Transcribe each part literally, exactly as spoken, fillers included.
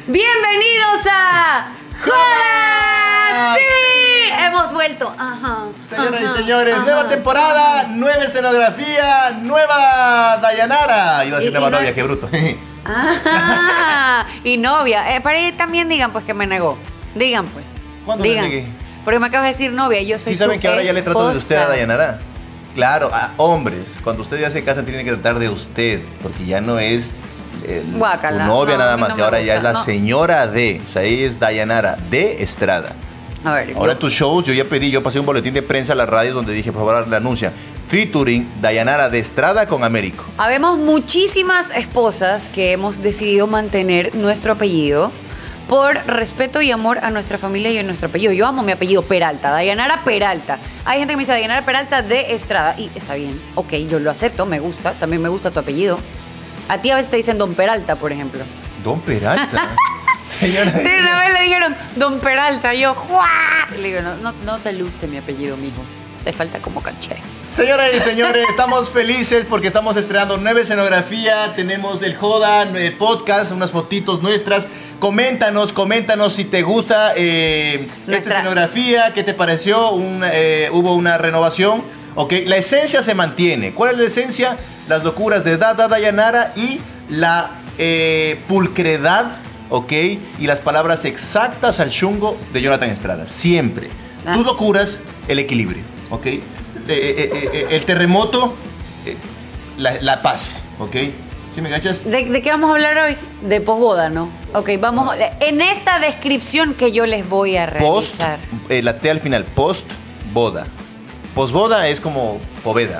Bienvenidos a Joda. ¡Sí! Hemos vuelto. Ajá. Señoras ajá, y señores, ajá. nueva temporada, nueva escenografía, nueva Dayanara. Iba a decir Y- nueva y no- novia, qué bruto. Ah, y novia. Eh, para ahí también digan pues que me negó. Digan pues. ¿Cuándo le digan. negué? Porque me acabas de decir novia y yo soy ¿Sí saben tu que ahora ya le trato de usted a esposa. Dayanara? Claro, a hombres, cuando ustedes ya se casan tienen que tratar de usted, porque ya no es eh, Guácala. tu novia No, a nada mí más, no y me ahora ya es gusta, la no. señora de, o sea, ella es Dayanara de Estrada. A ver, Ahora yo- en tus shows yo ya pedí, yo pasé un boletín de prensa a las radios donde dije, por favor, la anuncia. Featuring Dayanara de Estrada con Américo. Habemos muchísimas esposas que hemos decidido mantener nuestro apellido por respeto y amor a nuestra familia y a nuestro apellido. Yo amo mi apellido Peralta, Dayanara Peralta. Hay gente que me dice Dayanara Peralta de Estrada y está bien, ok, yo lo acepto, me gusta, también me gusta tu apellido. A ti a veces te dicen Don Peralta, por ejemplo. Don Peralta. Señora. De una vez le dijeron Don Peralta, y yo, ¡juá! Y le digo, no, no, no te luce mi apellido, mijo. Te falta como caché. Señoras y señores, estamos felices porque estamos estrenando nueva escenografía. Tenemos el Joda el podcast, unas fotitos nuestras. Coméntanos, coméntanos si te gusta eh, Nuestra- esta escenografía, qué te pareció. Un, eh, hubo una renovación. Ok, la esencia se mantiene. ¿Cuál es la esencia? Las locuras de Dada Dayanara y la eh, pulcredad, ok, y las palabras exactas al chungo de Jonathan Estrada. Siempre. Ah. Tus locuras, el equilibrio. ¿Ok? Eh, eh, eh, eh, el terremoto, eh, la, la paz, ¿ok? ¿Sí me cachas? ¿De, de qué vamos a hablar hoy? De posboda, ¿no? Ok, vamos. a- En esta descripción que yo les voy a Post, realizar. eh, la T al final, post boda. Postboda es como poveda.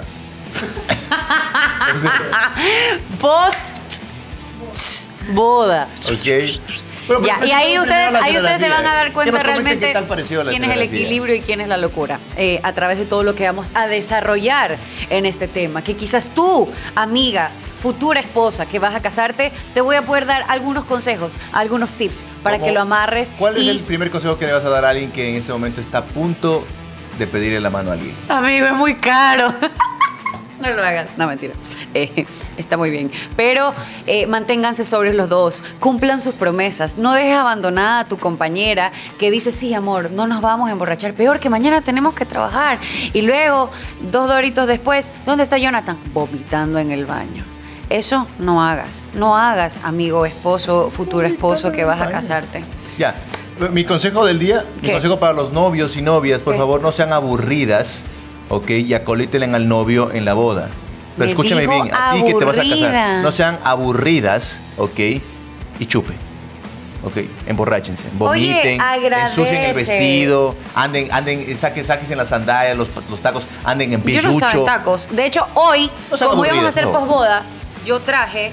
Post boda. ¿Ok? Pero, Ya, pero, y ahí pero, ustedes, primero la ahí ustedes se escenografía. van a dar Que cuenta nos comenten realmente qué tal pareció la quién es el escenografía. equilibrio y quién es la locura eh, a través de todo lo que vamos a desarrollar en este tema. Que quizás tú, amiga, futura esposa que vas a casarte, te voy a poder dar algunos consejos, algunos tips para ¿Cómo? que lo amarres. ¿Cuál y, es el primer consejo que le vas a dar a alguien que en este momento está a punto de pedirle la mano a alguien? Amigo, es muy caro. No lo hagas. No, mentira. Eh, está muy bien. Pero eh, manténganse sobrios los dos. Cumplan sus promesas. No dejes abandonada a tu compañera que dice, sí, amor, no nos vamos a emborrachar. Peor que mañana tenemos que trabajar. Y luego, dos doritos después, ¿dónde está Jonathan? Vomitando en el baño. Eso no hagas. No hagas, amigo, esposo, futuro esposo que vas a casarte. Ya, mi consejo del día, mi ¿Qué? consejo para los novios y novias, por ¿Qué? favor, no sean aburridas, ¿ok? Y acolítenle al novio en la boda. Pero Me escúchame dijo bien, a ti que te vas a casar, aburrida. no sean aburridas, ¿ok? Y chupe. Ok, emborráchense, vomiten, ensucien el agradece. vestido, anden, anden, saquen, sáquense las sandalias, los, los tacos, anden en Yo no estaba en pillucho. tacos. De hecho, hoy, No sean como íbamos a aburridas, hacer no. posboda, yo traje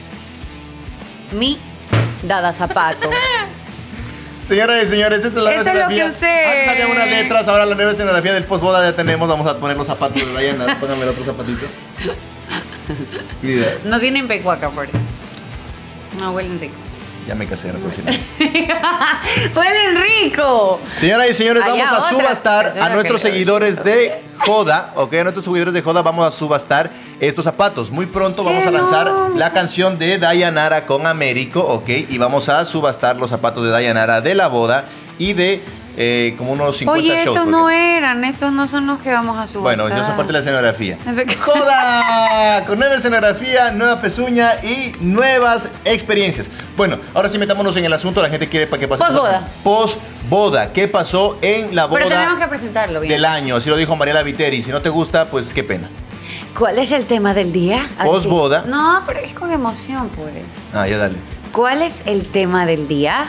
mi dada zapato. Señoras y señores, esta es la Eso nueva es lo que escenografía. usé. Antes había unas letras, ahora la nueva escenografía del postboda ya tenemos. Vamos a poner los zapatos de Diana. Póngame el otro zapatito. Mira, No tienen pecuaca, por eso. No, huelen rico. ya me casé, no puedo decir nada. ¡Huelen rico! Señoras y señores, Allá vamos a otra subastar persona a nuestros que- seguidores de Joda, ok, a nuestros seguidores de Joda vamos a subastar estos zapatos. Muy pronto vamos a lanzar hermoso! la canción de Dayanara con Américo, ok, y vamos a subastar los zapatos de Dayanara de la boda y de eh, como unos cincuenta Oye, shows. estos porque- no eran, estos no son los que vamos a subastar. Bueno, yo soy parte de la escenografía. ¡Joda! Con nueva escenografía, nueva pezuña y nuevas experiencias. Bueno, ahora sí metámonos en el asunto. La gente quiere para que pase. Posboda. Posboda. ¿Qué pasó en la boda Pero tenemos que presentarlo bien. del año? Así lo dijo Mariela Viteri. Si no te gusta, pues qué pena. ¿Cuál es el tema del día? A ver si- Posboda. No, pero es con emoción, pues. Ah, ya dale. ¿Cuál es el tema del día?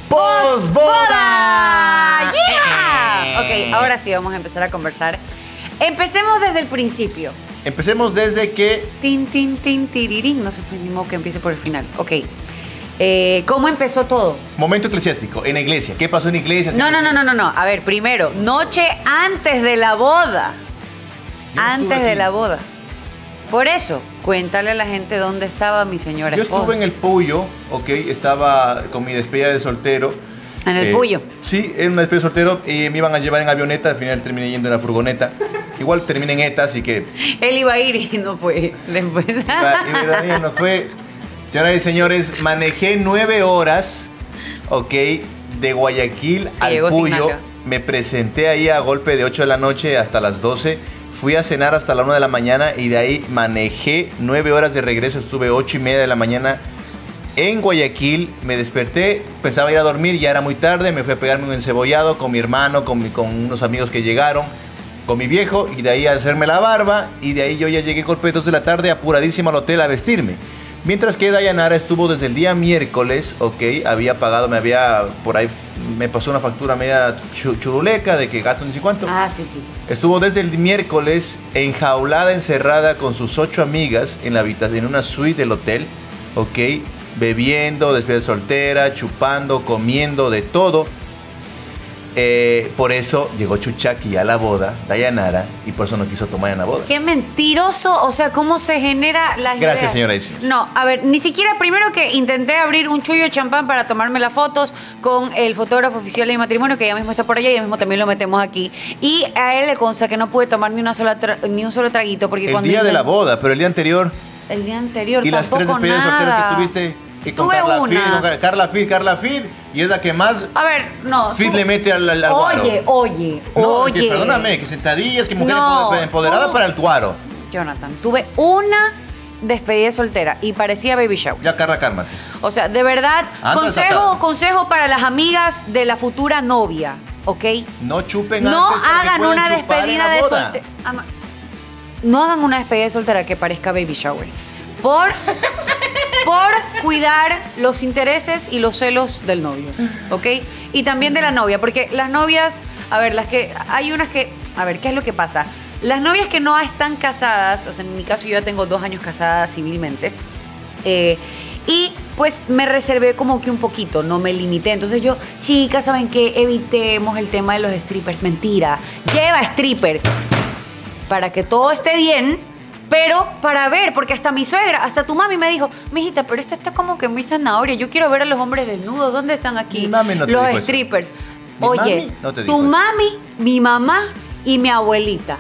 ¡Posboda! ¡Yeah! Ok, ahora sí vamos a empezar a conversar. Empecemos desde el principio. Empecemos desde que Tin, tin, tin, tirirín. No sé, pues, ni modo que empiece por el final. Ok. Eh, ¿Cómo empezó todo? momento eclesiástico, en la iglesia. ¿Qué pasó en la iglesia? No, no, no, no, no, no. A ver, primero, noche antes de la boda. Yo no estuve Antes de aquí. la boda. Por eso, cuéntale a la gente dónde estaba mi señora Yo esposa. estuve en el Puyo, ok, estaba con mi despedida de soltero. ¿En el Eh, Puyo? Sí, en una despedida de soltero y me iban a llevar en avioneta, al final terminé yendo en la furgoneta. Igual terminé en ETA, así que... Él iba a ir y no fue después. iba- y verdad, no fue... Señoras y señores, manejé nueve horas, ok, de Guayaquil Sí, al llegó sin Puyo. nalga. Me presenté ahí a golpe de ocho de la noche hasta las doce. Fui a cenar hasta la una de la mañana y de ahí manejé nueve horas de regreso. Estuve ocho y media de la mañana en Guayaquil. Me desperté, pensaba ir a dormir, ya era muy tarde. Me fui a pegarme un encebollado con mi hermano, con, mi- con unos amigos que llegaron, con mi viejo, y de ahí a hacerme la barba. Y de ahí yo ya llegué golpe de dos de la tarde apuradísimo al hotel a vestirme. Mientras que Dayanara estuvo desde el día miércoles, ok, había pagado, me había, por ahí, me pasó una factura media chu- churuleca de que gasto ni sé cuánto. Ah, sí, sí. Estuvo desde el miércoles enjaulada, encerrada con sus ocho amigas en la habitación, en una suite del hotel, ok, bebiendo, despedida soltera, chupando, comiendo, de todo. Eh, por eso llegó Chuchaki a la boda, Dayanara, y por eso no quiso tomar en la boda. Qué mentiroso, o sea, cómo se genera las Gracias, ideas. señora Isis. No, a ver, ni siquiera primero que intenté abrir un chullo de champán para tomarme las fotos con el fotógrafo oficial de mi matrimonio, que ya mismo está por allá, y ya mismo también lo metemos aquí. Y a él le consta que no pude tomar ni una sola tra- ni un solo traguito porque El cuando día de intent- la boda, pero el día anterior el día anterior y las tres tampoco despedidas nada. solteras que tuviste, que con Tuve Carla una. Fid, con Car- Carla Fid, Carla Fid, y es la que más A ver, no. Fid tú- le mete al, al, al guaro. Oye, oye, No, oye. que perdóname, que sentadillas, que mujer No, empo- empoderada tú- para el guaro. Jonathan, tuve una despedida soltera y parecía baby shower. Ya, Carla, cálmate. O sea, de verdad, Anda consejo, desatada. consejo para las amigas de la futura novia, ¿ok? No chupen No antes para que hagan puedan una chupar en despedida la de boda. soltera. No hagan una despedida de soltera que parezca baby shower. Por, por cuidar los intereses y los celos del novio, ¿ok? Y también de la novia, porque las novias, a ver, las que, hay unas que, a ver, ¿qué es lo que pasa? Las novias que no están casadas, o sea, en mi caso yo ya tengo dos años casada civilmente, eh, y pues me reservé como que un poquito, no me limité. Entonces yo, chicas, ¿saben qué? Evitemos el tema de los strippers. Mentira, lleva strippers para que todo esté bien, pero para ver, porque hasta mi suegra, hasta tu mami me dijo, mijita, pero esto está como que muy zanahoria, yo quiero ver a los hombres desnudos, ¿dónde están aquí Mi mami no te los dijo eso. strippers? Mi Oye, mami no te dijo tu eso. mami, mi mamá y mi abuelita.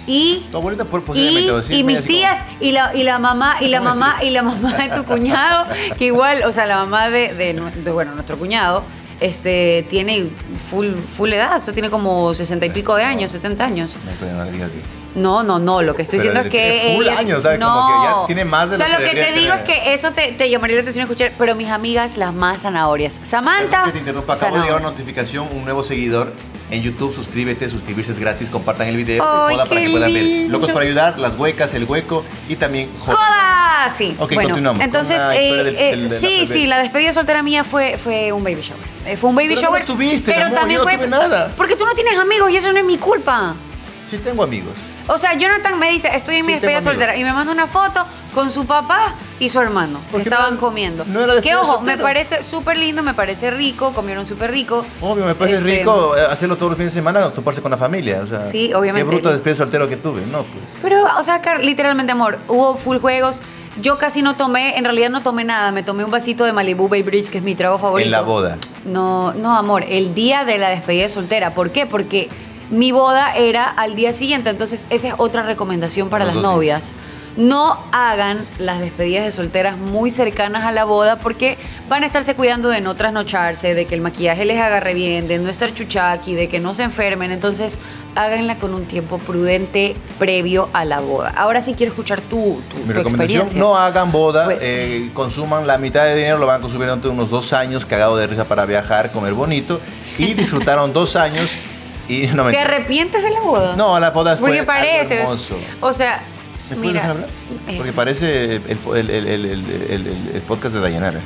Y Tu abuelita por y, posiblemente va a decir, y mira, mis así como- tías y la, y la mamá y la No, mamá mentira. y la mamá de tu cuñado, que igual, o sea, la mamá de, de, de, bueno, nuestro cuñado, este, tiene full, full edad, o sea, tiene como sesenta y pico de años, setenta años. No, pero no le digas que- No, no, no, lo que estoy Pero diciendo es que tiene full ella- años, ¿sabes? no. Como que ya tiene más de O sea, lo lo que que te debería digo es tener. que eso te, te llamaría la atención escuchar, pero mis amigas las más zanahorias. Samantha. Perdón que te interrumpa, acabo de llegar zanahoria. una notificación, un nuevo seguidor en YouTube. Suscríbete, suscribirse es gratis, compartan el video. Ay, Joda para qué que puedan ver. lindo. Locos para ayudar, las huecas, el hueco y también joda. ¡Joda! Sí. Ok, bueno, continuamos. entonces, Con la historia eh, del- eh, del- de la sí, bebé. sí, la despedida soltera mía fue, fue un baby shower. Eh, fue un baby Pero no shower. lo tuviste, pero amor, también yo no fue. tuve nada. Porque tú no tienes amigos y eso no es mi culpa. Sí tengo amigos. O sea, Jonathan me dice, estoy en mi Sí, despedida tengo amigos. soltera y me manda una foto con su papá y su hermano que Porque estaban no- comiendo. no era que despedida ojo, me soltera. parece súper lindo, me parece rico, comieron súper rico. Obvio, me parece Este, rico eh, hacerlo todos los fines de semana, toparse con la familia. O sea, Sí, obviamente. Qué bruto despedida soltero que tuve. No, pues. Pero, o sea, Car- literalmente, amor, hubo full juegos. Yo casi no tomé, en realidad no tomé nada. Me tomé un vasito de Malibu Bay Bridge, que es mi trago favorito. En la boda. No, no, amor, el día de la despedida de soltera. ¿Por qué? Porque mi boda era al día siguiente. Entonces, esa es otra recomendación para Los las dos novias. No hagan las despedidas de solteras muy cercanas a la boda porque van a estarse cuidando de no trasnocharse, de que el maquillaje les agarre bien, de no estar chuchaqui, de que no se enfermen. Entonces, háganla con un tiempo prudente previo a la boda. Ahora sí quiero escuchar tu, tu, Mi tu recomendación, experiencia. no hagan boda, Pues- eh, consuman la mitad de dinero, lo van a consumir durante unos dos años, cagado de risa para viajar, comer bonito, y disfrutaron dos años y no me... ¿Te arrepientes de la boda? No, la boda fue Porque algo parece. hermoso. O sea, ¿Me puedes mira. dejar hablar? Porque eso. parece el, el- el- el- el- el- el podcast de Dayanara.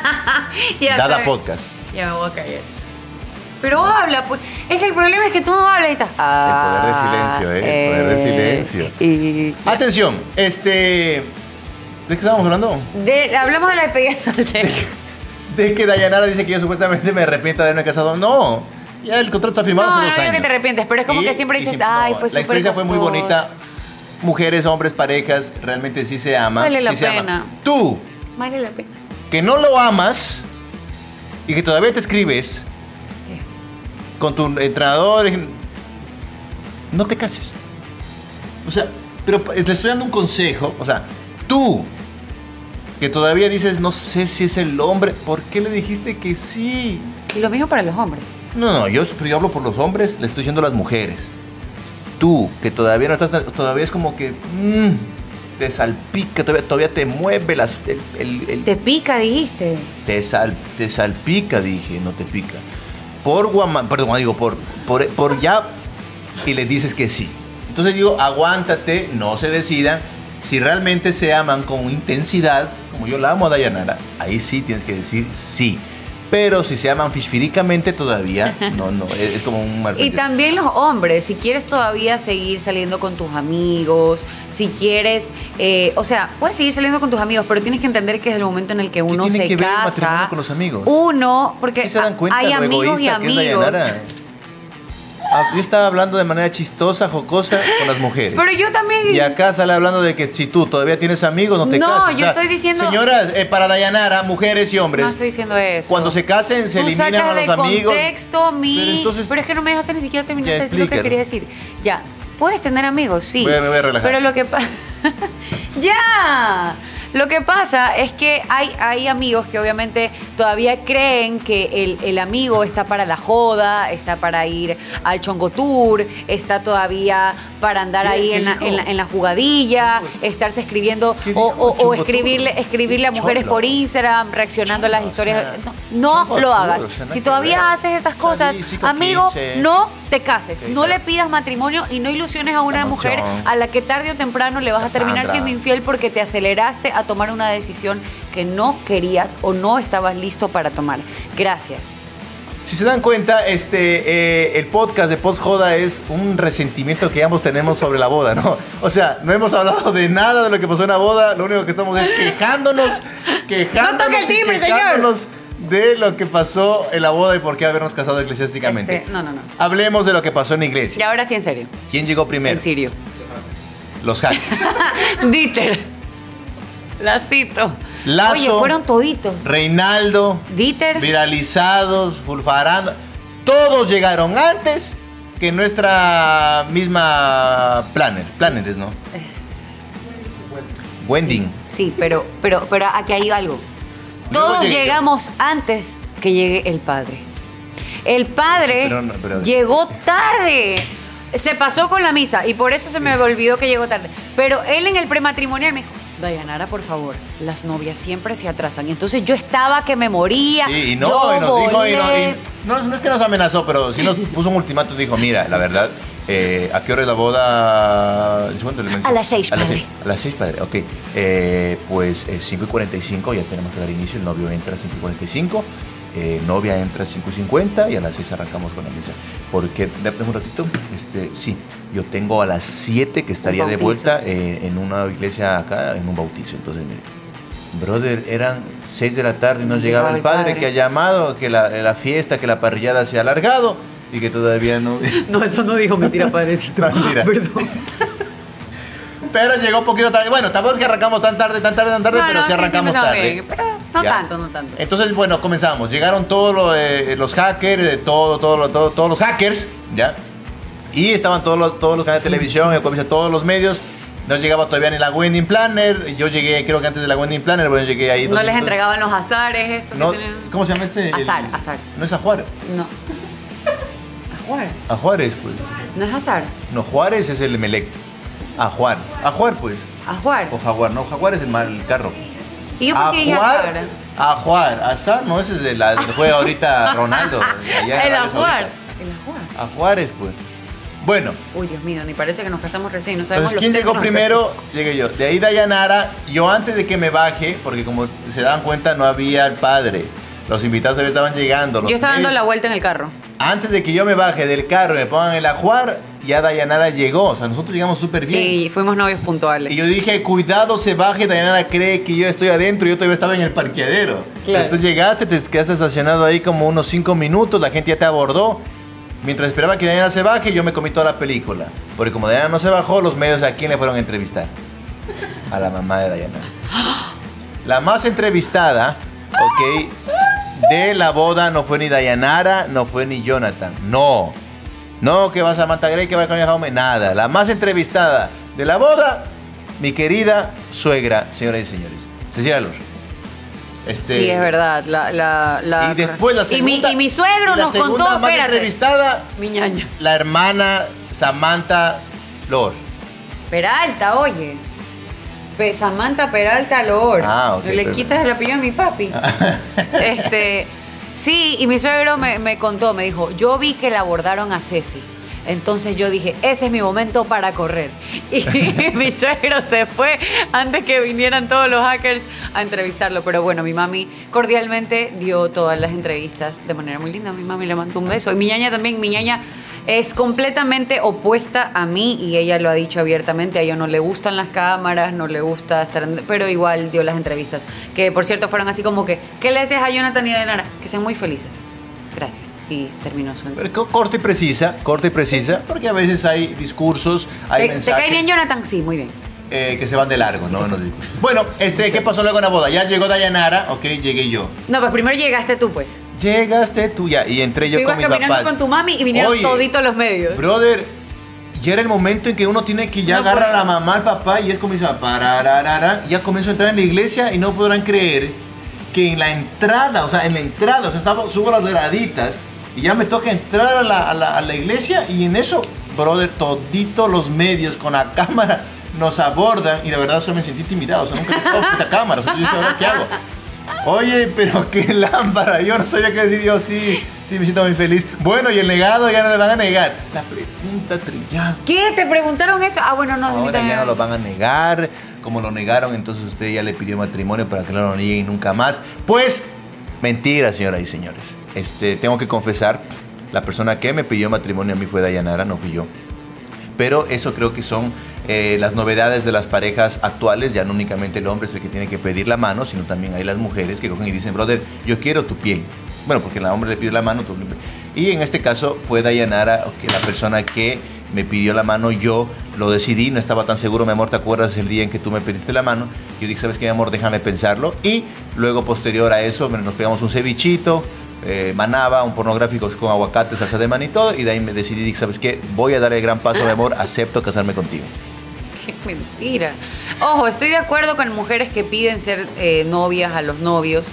Ya Dada sabes. Podcast. Ya me voy a caer. Pero habla, pues. Es que el problema es que tú no hablas y estás. poder del silencio, ¿eh? El poder del silencio. Y Atención, este... ¿De qué estábamos hablando? de- hablamos de la despedida soltera. De que Dayanara dice que yo supuestamente me arrepiento de haberme casado. No, ya el contrato está firmado No, hace no dos digo años. que te arrepientes, pero es como Y- que siempre y dices, siempre- ay, no, fue La súper experiencia fue muy costoso. bonita. Mujeres, hombres, parejas, realmente sí se aman. Vale la sí se aman. pena. Tú, Vale la pena. que no lo amas y que todavía te escribes ¿Qué? con tu entrenador, no te cases. O sea, pero le estoy dando un consejo. O sea, tú, que todavía dices, no sé si es el hombre, ¿por qué le dijiste que sí? Y lo mismo para los hombres. No, no, yo, yo hablo por los hombres, le estoy diciendo a las mujeres. Tú, que todavía no estás, todavía es como que mmm, te salpica, todavía, todavía te mueve las, el, el, el, Te pica, dijiste. Te, sal, te salpica, dije, no te pica. Por guama, perdón, digo, por, por, por ya, y le dices que sí. Entonces digo, aguántate, no se decidan. Si realmente se aman con intensidad, como yo la amo a Dayanara, ahí sí tienes que decir sí. Pero si se aman fishfiricamente todavía, no, no, es, es como un mal. Y también los hombres, si quieres todavía seguir saliendo con tus amigos, si quieres, eh, o sea, puedes seguir saliendo con tus amigos, pero tienes que entender que es el momento en el que uno ¿Qué tiene se que ver el casa. matrimonio con los amigos? Uno, porque ¿Sí se dan cuenta hay lo amigos y egoísta que es amigos. Dayanara? Ah, yo estaba hablando de manera chistosa, jocosa con las mujeres. Pero yo también. Y acá sale hablando de que si tú todavía tienes amigos, no te No, cases. yo estoy diciendo- Señoras, eh, para Dayanara, mujeres y hombres. No estoy diciendo eso. Cuando se casen, se Tú eliminan sacas a los de amigos. contexto mi... Pero Pero, entonces- es que no me dejaste ni siquiera terminar Ya, de decir lo que explícalo. quería decir. Ya, puedes tener amigos, sí. Voy a- me voy a relajar. Pero lo que pasa... ¡Ya! Lo que pasa es que hay, hay amigos que obviamente todavía creen que el, el amigo está para la joda, está para ir al chongo tour, está todavía para andar ¿Qué- ahí qué en la, dijo? en, la, en la jugadilla, estarse escribiendo ¿Qué o, dijo? o- o Chongo escribirle, tour. escribirle a mujeres Chongo. por Instagram, reaccionando a las Chongo, historias. o sea, No, no chongo lo tour, hagas. o sea, nada Si que todavía ver. haces esas cosas, Salí, sí, con amigo, quince. no te cases. Sí, no claro. le pidas matrimonio y no ilusiones a una La mujer emoción. a la que tarde o temprano le vas a terminar Cassandra. siendo infiel porque te aceleraste a tomar una decisión que no querías o no estabas listo para tomar. Gracias. Si se dan cuenta, este, eh, el podcast de Post Joda es un resentimiento que ambos tenemos sobre la boda, ¿no? O sea, no hemos hablado de nada de lo que pasó en la boda, lo único que estamos es quejándonos, quejándonos, No toque el y timbre, señor. quejándonos de lo que pasó en la boda y por qué habernos casado eclesiásticamente. Este, no, no, no. Hablemos de lo que pasó en la iglesia. Y ahora sí, en serio. ¿Quién llegó primero? En serio. Los hackers. Dieter. La cito. Lazo. Oye, fueron toditos. Reinaldo. Dieter. Viralizados, Fulfaranda. Todos llegaron antes que nuestra misma planner. Planners, ¿no? Wending. Sí, pero, pero, pero aquí hay algo. Luego Todos llegué yo. llegamos antes que llegue el padre. El padre Pero no, pero- llegó tarde. Se pasó con la misa y por eso se me olvidó que llegó tarde. Pero él en el prematrimonial me dijo, Dayanara, por favor, las novias siempre se atrasan. Y entonces yo estaba que me moría. Sí, y no, yo y nos dijo, y no, volé. y no, no es que nos amenazó, pero sí nos puso un ultimátum. Dijo, mira, la verdad, eh, ¿a qué hora es la boda? ¿Cuánto le mencioné? A las seis, A las padre. seis, a las seis, padre, ok. Eh, pues eh, cinco y cuarenta y cinco, ya tenemos que dar inicio. El novio entra a cinco y cuarenta y cinco. Eh, novia entra a cinco y cincuenta y a las seis arrancamos con la misa. Porque, déjame un ratito, este, sí, yo tengo a las siete que estaría de bautizo. vuelta eh, en una iglesia acá, en un bautizo. Entonces, mire, brother, eran seis de la tarde y no No llegaba llegaba el el padre, padre. que ha llamado, que la, la fiesta, que la parrillada se ha alargado y que todavía no... No, eso no dijo mentira, padrecito. Mentira. Perdón. Pero llegó un poquito tarde. Bueno, tampoco es que arrancamos tan tarde, tan tarde, tan tarde, No, pero no, sí sí, sí, arrancamos empezamos tarde. bien, pero no Ya. tanto, no tanto. Entonces, bueno, comenzamos. Llegaron todos los, eh, los hackers, eh, todo, todo, lo- todo, todos los hackers, ¿ya? Y estaban todos los, todos los canales de televisión, el comienzo, todos los medios. No llegaba todavía ni la Wedding Planner. Yo llegué, creo que antes de la Wedding Planner, bueno, llegué ahí. No dos les minutos. entregaban los azares, estos No, que tienen... ¿cómo se llama este? El- Azar, azar. No es a Juárez. No. Ajuar. A Juárez, pues. No es azar. No, Juárez es el Emelec. A Juan. A Juar, pues. Ajuar. O Jaguar, no, Jaguar es el, mal, el carro. ¿Y yo por qué dije azar? Ajuar, Ajuar, Azar, no, ese es de la que juega ahorita Ronaldo. allá en El Arabia ajuar. Saudita. El ajuar. A Juárez, pues. Bueno, Uy, Dios mío, ni parece que nos casamos recién. No sabemos entonces, los ¿quién llegó términos primero? Llegué yo. De ahí Dayanara, yo antes de que me baje, porque como se dan cuenta, no había el padre. Los invitados todavía estaban llegando. específicos. los Yo estaba dando medios. la vuelta en el carro. Antes de que yo me baje del carro y me pongan el ajuar, ya Dayanara llegó. O sea, nosotros llegamos súper bien. Sí, fuimos novios puntuales. Y yo dije, cuidado, se baje, Dayanara cree que yo estoy adentro y yo todavía estaba en el parqueadero. Claro. Entonces tú llegaste, te quedaste estacionado ahí como unos cinco minutos, la gente ya te abordó. Mientras esperaba que Dayanara se baje, yo me comí toda la película. Porque como Dayanara no se bajó, los medios a quién le fueron a entrevistar. A la mamá de Dayanara. La más entrevistada, ok, de la boda no fue ni Dayanara, no fue ni Jonathan. No. No, que vas a Samantha Gray, que va con el Jaume. Nada. La más entrevistada de la boda, mi querida suegra, señoras y señores. Cecilia Lor. Este, Sí, es verdad. La, la, la... Y después la segunda. Y mi, y mi suegro y la nos segunda contó, más espérate, entrevistada, mi ñaña. la hermana Samantha Lor. Peralta, oye. Pe- Samantha Peralta Lor. Ah, ok, Le perfecto. quitas el apellido a mi papi. este, sí, y mi suegro me, me contó, me dijo, yo vi que la abordaron a Ceci. Entonces yo dije, ese es mi momento para correr. Y mi suegro se fue antes que vinieran todos los hackers a entrevistarlo. Pero bueno, mi mami cordialmente dio todas las entrevistas de manera muy linda. Mi mami le mandó un beso. Y mi ñaña también, mi ñaña es completamente opuesta a mí y ella lo ha dicho abiertamente. A ella no le gustan las cámaras, no le gusta estar... en- pero igual dio las entrevistas. Que por cierto fueron así como que, ¿qué le decías a Jonathan y a Dayanara? Que sean muy felices. Gracias. Y terminó su entrevista. Pero co- corta y precisa, corta y precisa, porque a veces hay discursos, hay ¿Te, te mensajes cae bien Jonathan? Sí, muy bien. eh, que se van de largo, ¿no? No digo. Bueno, este, ¿qué pasó luego en la boda? Ya llegó Dayanara, ok, llegué yo. No, pues primero llegaste tú, pues. Llegaste tú ya, y entré yo Tú ibas con mis caminando papás. con tu mami y vinieron Oye, toditos los medios. Brother, ya era el momento en que uno tiene que ya No agarrar a puedo. la mamá, al papá, y es como dice, parararara, ya comienzo a entrar en la iglesia y no podrán creer que en la entrada, o sea, en la entrada, o sea, estaba, subo las graditas y ya me toca entrar a la, a la, a la iglesia y en eso, brother, toditos los medios con la cámara nos abordan y la verdad, o sea, me sentí intimidado, o sea, nunca he estado frente a cámara, o sea, yo dije, ¿ahora qué hago? Oye, pero qué lámpara, yo no sabía qué decir, yo sí, sí, me siento muy feliz. Bueno, y el negado ya no le van a negar. La pregunta trillada. ¿Qué? ¿Te preguntaron eso? Ah, bueno, no. a mí Ahora también ya no me lo van a negar. Como lo negaron, entonces usted ya le pidió matrimonio para que no lo nieguen nunca más. Pues, mentira, señoras y señores. Este, tengo que confesar, la persona que me pidió matrimonio a mí fue Dayanara, no fui yo. Pero eso creo que son eh, las novedades de las parejas actuales. Ya no únicamente el hombre es el que tiene que pedir la mano, sino también hay las mujeres que cogen y dicen, brother, yo quiero tu pie. Bueno, porque el hombre le pide la mano. Tú... Y en este caso fue Dayanara, okay, la persona que me pidió la mano. Yo lo decidí, no estaba tan seguro, mi amor, ¿te acuerdas el día en que tú me pediste la mano? Yo dije, ¿sabes qué, mi amor? Déjame pensarlo. Y luego, posterior a eso, nos pegamos un cevichito, eh, manaba, un pornográfico con aguacate, salsa de maní y todo. Y de ahí me decidí, dije, ¿sabes qué? Voy a dar el gran paso, mi amor, acepto casarme contigo. Qué mentira. Ojo, estoy de acuerdo con mujeres que piden ser eh, novias a los novios.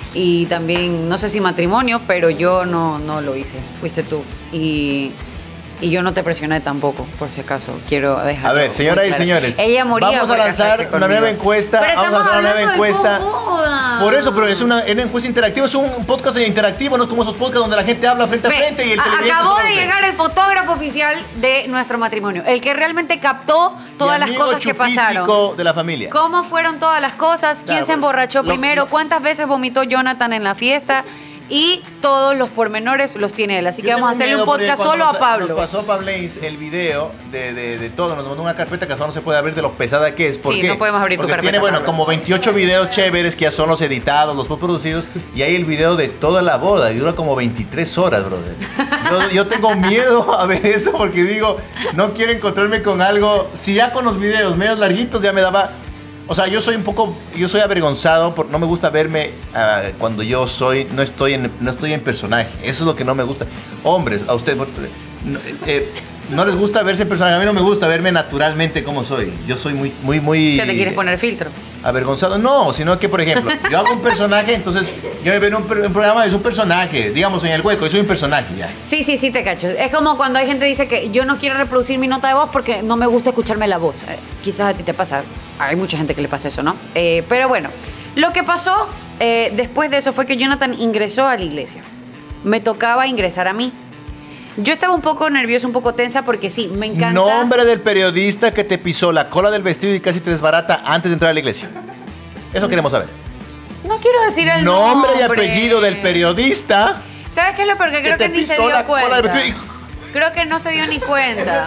Y también, no sé si matrimonio, pero yo no, no lo hice. Fuiste tú. Y... Y yo no te presioné tampoco, por si acaso. Quiero dejarlo A ver, señoras muy y claro. señores, Ella moría vamos a por lanzar casarse una conmigo. nueva encuesta. Pero Vamos a estamos hacer una nueva hablando de encuesta. boda. Por eso, pero es una, una encuesta interactiva, es un podcast interactivo, no es como esos podcasts donde la gente habla frente Ve, a frente y el a- televidente acabó solo de ve. llegar el fotógrafo oficial de nuestro matrimonio, el que realmente captó todas Mi las amigo cosas que pasaron. chupístico de la familia. ¿Cómo fueron todas las cosas? ¿Quién Claro, se emborrachó lo- primero? lo- ¿Cuántas veces vomitó Jonathan en la fiesta? Y todos los pormenores los tiene él. Así que Yo vamos a tengo hacerle un miedo porque podcast cuando solo a nos- Pablo. Nos pasó Pablaze el video de, de, de todo, nos mandó una carpeta que hasta no se puede abrir de lo pesada que es. ¿Por Sí, qué? no podemos abrir tu Porque carpeta, tiene, bueno, Pablo. como veintiocho videos chéveres que ya son los editados, los postproducidos, y hay el video de toda la boda y dura como veintitrés horas, brother. Yo, yo tengo miedo a ver eso porque digo, no quiero encontrarme con algo. Si ya con los videos medios larguitos ya me daba... O sea, yo soy un poco, yo soy avergonzado, por, no me gusta verme uh, cuando yo soy, no estoy, en, no estoy en personaje. Eso es lo que no me gusta. Hombres, a ustedes, no, eh, no les gusta verse en personaje. A mí no me gusta verme naturalmente como soy. Yo soy muy, muy, muy... ¿Qué te quieres poner filtro? Avergonzado. No, sino que, por ejemplo, yo hago un personaje, entonces yo me veo en un, un programa, es un personaje, digamos, en El Hueco, yo soy un personaje ya. Sí, sí, sí, te cacho. Es como cuando hay gente que dice que yo no quiero reproducir mi nota de voz porque no me gusta escucharme la voz. Eh, quizás a ti te pasa. Hay mucha gente que le pasa eso, ¿no? Eh, pero bueno, lo que pasó eh, después de eso fue que Jonathan ingresó a la iglesia. Me tocaba ingresar a mí. Yo estaba un poco nerviosa, un poco tensa porque sí, me encanta... Nombre del periodista que te pisó la cola del vestido y casi te desbarata antes de entrar a la iglesia. Eso queremos saber. No quiero decir el Nombre nombre. y apellido del periodista. ¿Sabes qué es lo peor? Que creo te que ni se pisó dio la cola del cuenta. vestido Creo que no se dio ni cuenta.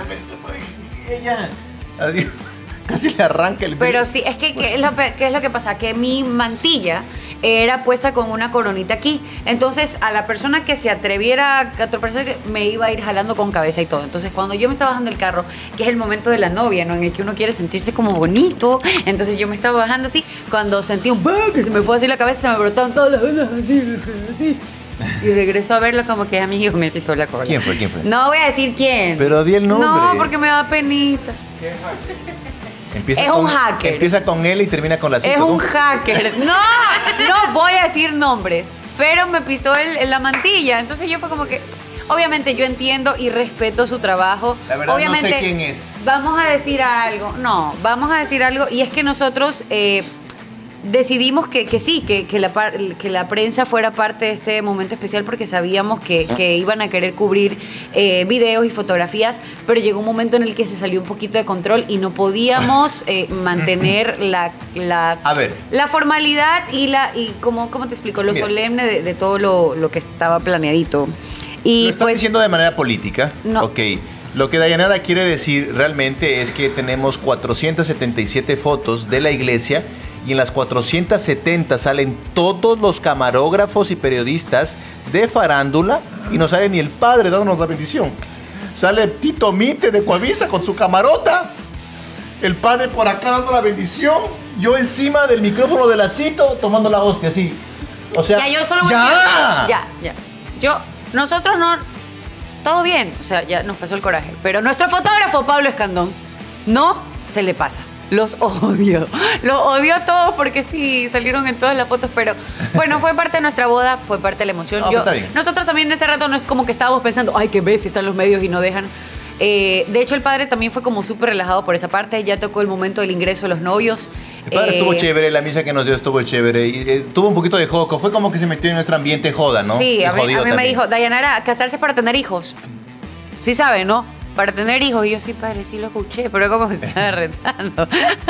Ella. Adiós. Casi le arranca el Pero sí, es que ¿qué es, lo, pe- qué es lo que pasa? Que mi mantilla era puesta con una coronita aquí. Entonces, a la persona que se atreviera a atropelarse, me iba a ir jalando con cabeza y todo. Entonces, cuando yo me estaba bajando el carro, que es el momento de la novia, ¿no? En el que uno quiere sentirse como bonito. Entonces, yo me estaba bajando así. Cuando sentí un ¡bum! Que se me fue así la cabeza, se me brotaron todas las venas así, así. Y regreso a verlo como que amigo me pisó la cola. ¿Quién fue? ¿Quién fue? No voy a decir quién. Pero di el nombre. No, porque me da penita. Empieza es con, un hacker. Empieza con L y termina con la cinco. Es un ¿Cómo? hacker. No, no voy a decir nombres, pero me pisó el, la mantilla. Entonces yo fue como que, obviamente yo entiendo y respeto su trabajo. La verdad obviamente, no sé quién es. Vamos a decir algo. No, vamos a decir algo. Y es que nosotros eh, decidimos que, que sí, que, que, la, que la prensa fuera parte de este momento especial porque sabíamos que, que iban a querer cubrir eh, videos y fotografías, pero llegó un momento en el que se salió un poquito de control y no podíamos eh, mantener la, la, a ver. la formalidad y, la, y como, ¿cómo te explico? Lo Mira. solemne de, de todo lo, lo que estaba planeadito. Y lo estás pues, diciendo de manera política. No. Ok. Lo que Dayanara quiere decir realmente es que tenemos cuatrocientas setenta y siete fotos de la iglesia y en las cuatrocientas setenta salen todos los camarógrafos y periodistas de farándula y no sale ni el padre dándonos la bendición. Sale Tito Mite de Coavisa con su camarota, el padre por acá dando la bendición, yo encima del micrófono del lacito tomando la hostia, así. O sea, ya, yo solo voy ¡ya! A decir, ya, ya. Yo, nosotros no, todo bien, o sea, ya nos pasó el coraje, pero nuestro fotógrafo Pablo Escandón no se le pasa. Los odio, los odio a todos porque sí, salieron en todas las fotos, pero bueno, fue parte de nuestra boda, fue parte de la emoción. No, Yo, está bien. Nosotros también en ese rato no es como que estábamos pensando, ay, qué ves si están los medios y no dejan. Eh, de hecho, el padre también fue como súper relajado por esa parte, ya tocó el momento del ingreso de los novios. El padre eh, estuvo chévere, la misa que nos dio estuvo chévere, y eh, tuvo un poquito de joco, fue como que se metió en nuestro ambiente joda, ¿no? Sí, a mí, a mí me dijo, también. Dayanara, casarse para tener hijos. Sí sabe, ¿no? Para tener hijos. Y yo, sí, padre, sí lo escuché, pero como me estaba retando.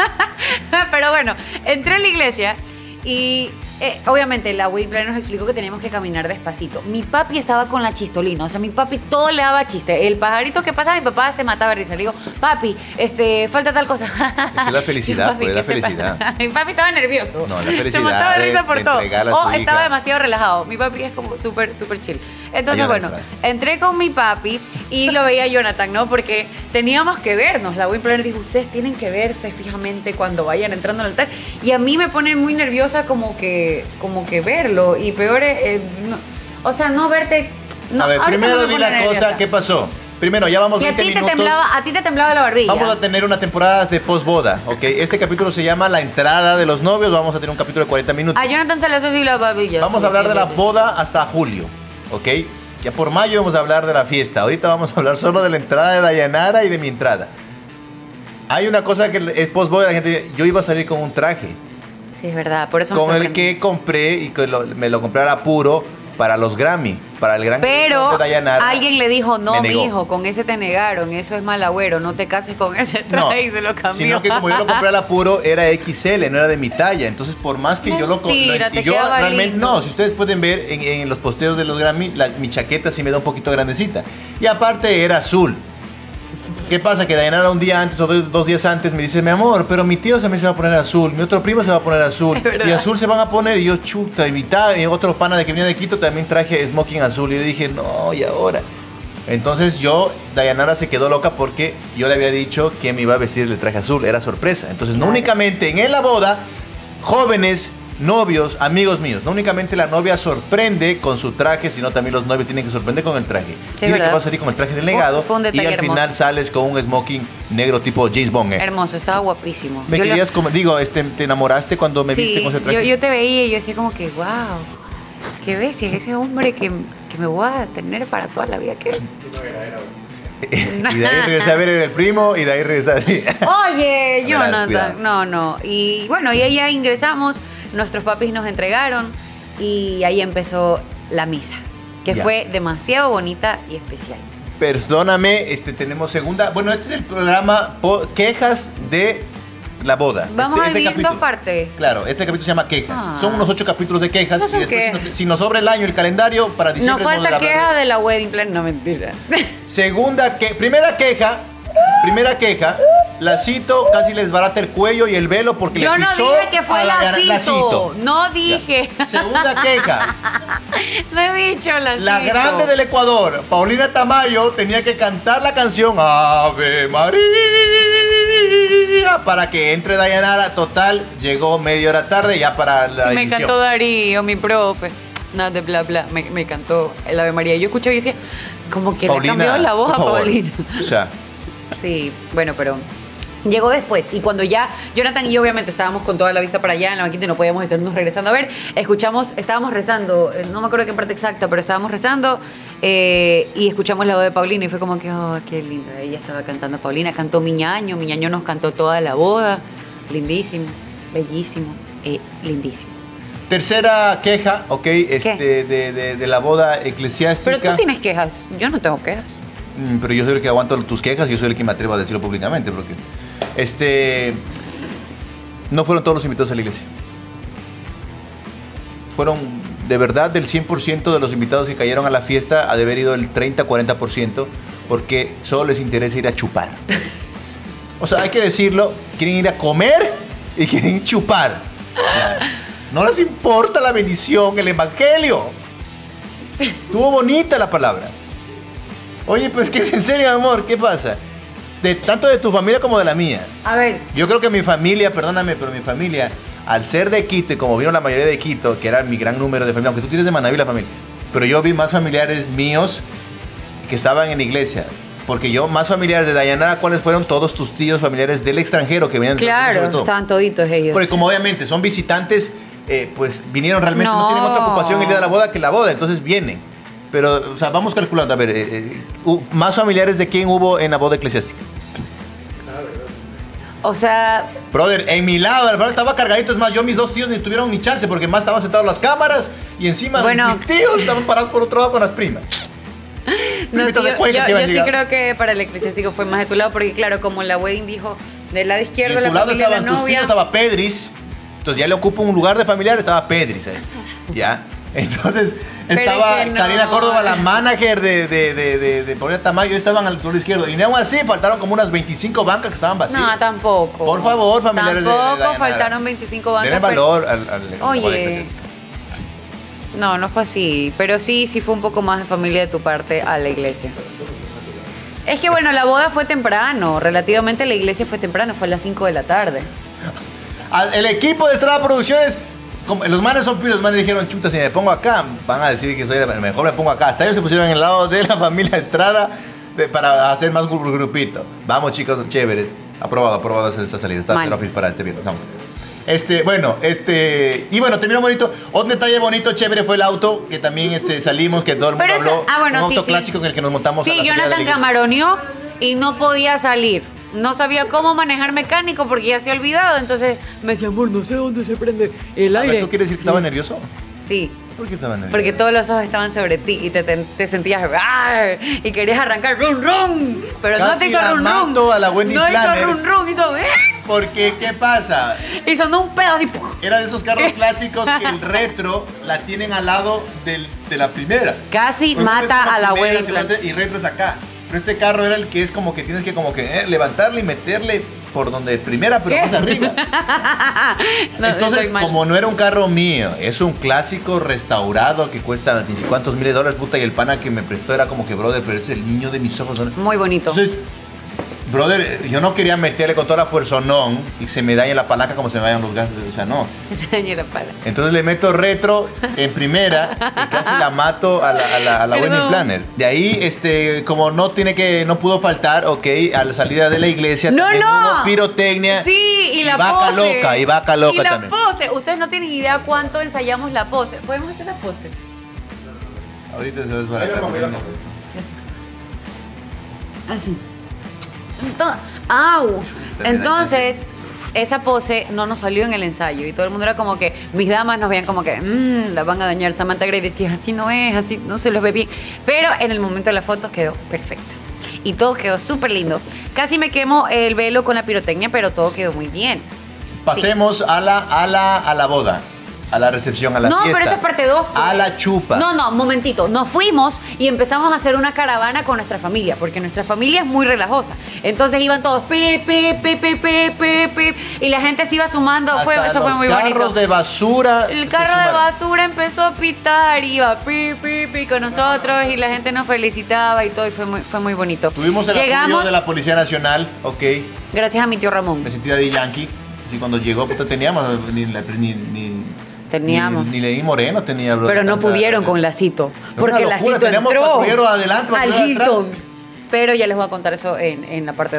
Pero bueno, entré en la iglesia y eh, obviamente la wedding planner nos explicó que teníamos que caminar despacito. Mi papi estaba con la chistolina, o sea, mi papi todo le daba chiste. El pajarito que pasaba, mi papá se mataba de risa. Le digo, papi, este, falta tal cosa. Es que la felicidad, papi, pues, la felicidad. Pasa? Mi papi estaba nervioso. No, la felicidad. Se mataba de risa por de todo. O estaba hija. demasiado relajado. Mi papi es como súper, súper chill. Entonces, Ayúdame, bueno, Fran. entré con mi papi y lo veía Jonathan, ¿no? Porque teníamos que vernos. La wedding planner dijo, ustedes tienen que verse fijamente cuando vayan entrando al altar. Y a mí me pone muy nerviosa como que, como que verlo. Y peor, eh, no, o sea, no verte... No, a ver, primero no di la nerviosa. cosa, ¿qué pasó? Primero, ya vamos que veinte a ti te minutos. temblaba, a ti te temblaba la barbilla. Vamos a tener una temporada de postboda, ¿ok? Este capítulo se llama La entrada de los novios. Vamos a tener un capítulo de cuarenta minutos. A Jonathan se le hace así la barbilla. Vamos a hablar de la boda hasta julio, ¿ok? Ya por mayo vamos a hablar de la fiesta. Ahorita vamos a hablar solo de la entrada de Dayanara y de mi entrada. Hay una cosa que es postboda, la gente dice, yo iba a salir con un traje. Sí, es verdad, por eso me Con el sorprendí. que compré y que lo- me lo compré a puro para los Grammy, para el gran Pero concierto de Dayanara. alguien le dijo, no, Me mi negó. hijo, con ese te negaron, eso es mal agüero, no te cases con ese traje y se lo cambió. Sino que como yo lo compré al apuro, era equis ele, no era de mi talla. Entonces, por más que yo lo Mentira, lo- te y yo quedaba realmente, lindo. no, si ustedes pueden ver en, en los posteos de los Grammy, la- mi chaqueta sí me da un poquito grandecita. Y aparte era azul. ¿Qué pasa? Que Dayanara un día antes o dos, dos días antes me dice, mi amor, pero mi tío también se va a poner azul, mi otro primo se va a poner azul, Es verdad. y azul se van a poner, y yo, chuta, y mi ta- y otro pana de que venía de Quito también traje smoking azul, y yo dije, no, ¿y ahora? Entonces yo, Dayanara se quedó loca porque yo le había dicho que me iba a vestir el traje azul, era sorpresa. Entonces no Claro. únicamente en la boda, jóvenes, novios, amigos míos, no únicamente la novia sorprende con su traje, sino también los novios tienen que sorprender con el traje. Tiene ¿verdad? que vas a salir con el traje del Fue- negado fue un y detalle al final hermoso. sales con un smoking negro tipo James Bond. ¿eh? Hermoso, estaba guapísimo. Me Yo lo- querías como, digo, este, ¿te enamoraste cuando me viste Sí, con ese traje? yo, yo te veía y yo decía como que, wow, qué bestia, ese hombre que, que me voy a tener para toda la vida. Que... Y de ahí regresé a ver el primo y de ahí regresé así. Oye, Verás, cuidado. Jonathan, no, no. Y bueno, y ahí ya ingresamos, nuestros papis nos entregaron y ahí empezó la misa, que Ya. fue demasiado bonita y especial. Perdóname, este, tenemos segunda. Bueno, este es el programa po- Quejas de la boda. Vamos Este- a este dividir en capítulo- dos partes. Claro, este capítulo se llama Quejas. Ah. Son unos ocho capítulos de quejas. No son y después, si, quejas. nos, si nos sobra el año, el calendario, para Nos diciembre. falta podemos hablar queja de- de la wedding plan, no mentira. Segunda que Primera queja. Primera queja. Lacito casi les barata el cuello y el velo porque Yo le no pisó dije que fue a la- lacito. Lacito. No dije. Ya. Segunda queja. No he dicho lacito. La grande del Ecuador, Paulina Tamayo, tenía que cantar la canción Ave María para que entre Dayanara. Total, llegó media hora tarde ya para la Me edición. cantó Darío, mi profe. No, de bla, bla. Me, me cantó el Ave María. Yo escuchaba y decía, como que Paulina, le cambió la voz por a favor. Paulina. O sea, Sí, bueno, pero Llegó después, y cuando ya Jonathan y yo obviamente estábamos con toda la vista para allá en la banquita y no podíamos estarnos regresando a ver, escuchamos, estábamos rezando, eh, no me acuerdo qué parte exacta, pero estábamos rezando eh, y escuchamos la voz de Paulina y fue como que, oh, qué linda, ella estaba cantando. Paulina cantó Miñaño, Miñaño nos cantó toda la boda, lindísimo, bellísimo, eh, lindísimo. Tercera queja, ok, este, de, de, de la boda eclesiástica. Pero tú tienes quejas, yo no tengo quejas. Mm, pero yo soy el que aguanto tus quejas y yo soy el que me atrevo a decirlo públicamente, porque este no fueron todos los invitados a la iglesia. Fueron, de verdad, del cien por ciento de los invitados que cayeron a la fiesta, ha de haber ido el treinta a cuarenta por ciento, porque solo les interesa ir a chupar. O sea, hay que decirlo, quieren ir a comer y quieren chupar. No les importa la bendición, el evangelio. Estuvo bonita la palabra. Oye, pues que es en serio, amor, ¿qué pasa? De, tanto de tu familia como de la mía. A ver. Yo creo que mi familia, perdóname, pero mi familia, al ser de Quito y como vino la mayoría de Quito, que era mi gran número de familia, aunque tú tienes de Manaví la familia, pero yo vi más familiares míos que estaban en la iglesia. Porque yo, más familiares de Dayanara, ¿cuáles fueron todos tus tíos familiares del extranjero que venían? Claro, estaban toditos ellos. Porque como obviamente son visitantes, eh, pues vinieron realmente, no. no tienen otra ocupación el día de la boda que la boda, entonces vienen. Pero, o sea, vamos calculando, a ver, eh, eh, más familiares de quién hubo en la boda eclesiástica. O sea... Brother, en mi lado, el estaba cargadito, es más, yo mis dos tíos ni tuvieron ni chance porque más estaban sentados las cámaras y encima bueno, mis tíos estaban parados por otro lado con las primas. No, sí, yo, yo, yo sí creo que para el eclesiástico fue más de tu lado, porque claro, como la wedding dijo, del lado izquierdo de la familia de la novia. Tus tíos, estaba Pedris, entonces ya le ocupa un lugar de familiar, estaba Pedris, ¿eh? ¿Ya? Entonces estaba es no. Karina Córdoba, la manager de, de, de, de, de Paulina Tamayo, estaban al lado izquierdo. Y aún así faltaron como unas veinticinco bancas que estaban vacías. No, tampoco. Por favor, familiares tampoco de Tampoco faltaron veinticinco bancas. Den valor al, al, al Oye. No, no fue así. Pero sí, sí fue un poco más de familia de tu parte a la iglesia. Es que bueno, la boda fue temprano. Relativamente la iglesia fue temprano, fue a las cinco de la tarde. El equipo de Estrada Producciones, como los manes son pilos, los manes dijeron, chuta, si me pongo acá, van a decir que soy el mejor, me pongo acá. Hasta ellos se pusieron en el lado de la familia Estrada de, para hacer más grupito. Vamos, chicos, chéveres. Aprobado, aprobado esa salida. Está el office para este viernes. No. Este, bueno, este, y bueno, terminó bonito. Otro detalle bonito, chévere, fue el auto, que también este, salimos, que todo el mundo Pero habló. Eso, ah, bueno, un sí, auto sí. clásico en el que nos montamos. Sí, a la Jonathan camaroneó y no podía salir. No sabía cómo manejar mecánico porque ya se ha olvidado. Entonces me decía, amor, no sé dónde se prende el aire. A ver, ¿tú quieres decir que estaba nervioso? Sí. ¿Por qué estaba nervioso? Porque todos los ojos estaban sobre ti y te, te, te sentías ¡ar! Y querías arrancar ¡rum, rum! Pero Casi no te hizo la rum, mato rum. a la Wendy no Planner. hizo rum, rum, hizo ¿eh? Porque, ¿qué pasa? Y sonó un pedo así. Era de esos carros clásicos que el retro la tienen al lado del, de la primera. Casi Porque mata a la Wendy Planner. Y retro es acá. Pero este carro era el que es como que tienes que como que eh, levantarle y meterle por donde primera, pero más arriba. No, entonces, como no era un carro mío, es un clásico restaurado que cuesta ni sé cuántos miles de dólares, puta, y el pana que me prestó era como que, brother, pero es el niño de mis ojos. ¿No? Muy bonito. Entonces, brother, yo no quería meterle con toda la fuerza, no, y se me dañe la palanca como se me vayan los gases, o sea, no. Se te dañe la palanca. Entonces le meto retro en primera y casi la mato a la, a la, a la Wedding Planner. De ahí, este, como no tiene que, no pudo faltar, ok, a la salida de la iglesia. No, no. Hubo pirotecnia. Sí, y la y vaca pose. loca, y vaca loca y la también. pose. Ustedes no tienen idea cuánto ensayamos la pose. ¿Podemos hacer la pose? Ahorita se va a desbaratar. Así. Entonces, ¡au! Entonces, esa pose no nos salió en el ensayo y todo el mundo era como que, mis damas nos veían como que, mmm, la van a dañar. Samantha Gray decía, así no es, así no se los ve bien. Pero en el momento de la foto quedó perfecta. Y todo quedó súper lindo. Casi me quemo el velo con la pirotecnia, pero todo quedó muy bien. Pasemos sí. a, la, a, la, a la boda. A la recepción, a la no, fiesta. No, pero eso es parte dos. Pues. A la chupa. No, no, momentito. Nos fuimos y empezamos a hacer una caravana con nuestra familia, porque nuestra familia es muy relajosa. Entonces iban todos, pe, pe, pe, pe, pe, pe, pe, y la gente se iba sumando. Fue, eso fue muy bonito. Los carros de basura. El carro de basura empezó a pitar, iba pi, pi, pi con nosotros y la gente nos felicitaba y todo, y fue muy, fue muy bonito. Tuvimos el Llegamos, apoyo de la Policía Nacional, ok. Gracias a mi tío Ramón. Me sentí de Yankee. Y cuando llegó, puta, teníamos ni, ni, ni Teníamos. Ni, ni Lenín Moreno tenía, bro. Pero no pudieron con Lacito. Porque Lacito entró adelante, al Hilton. Pero ya les voy a contar eso en, en la parte dos.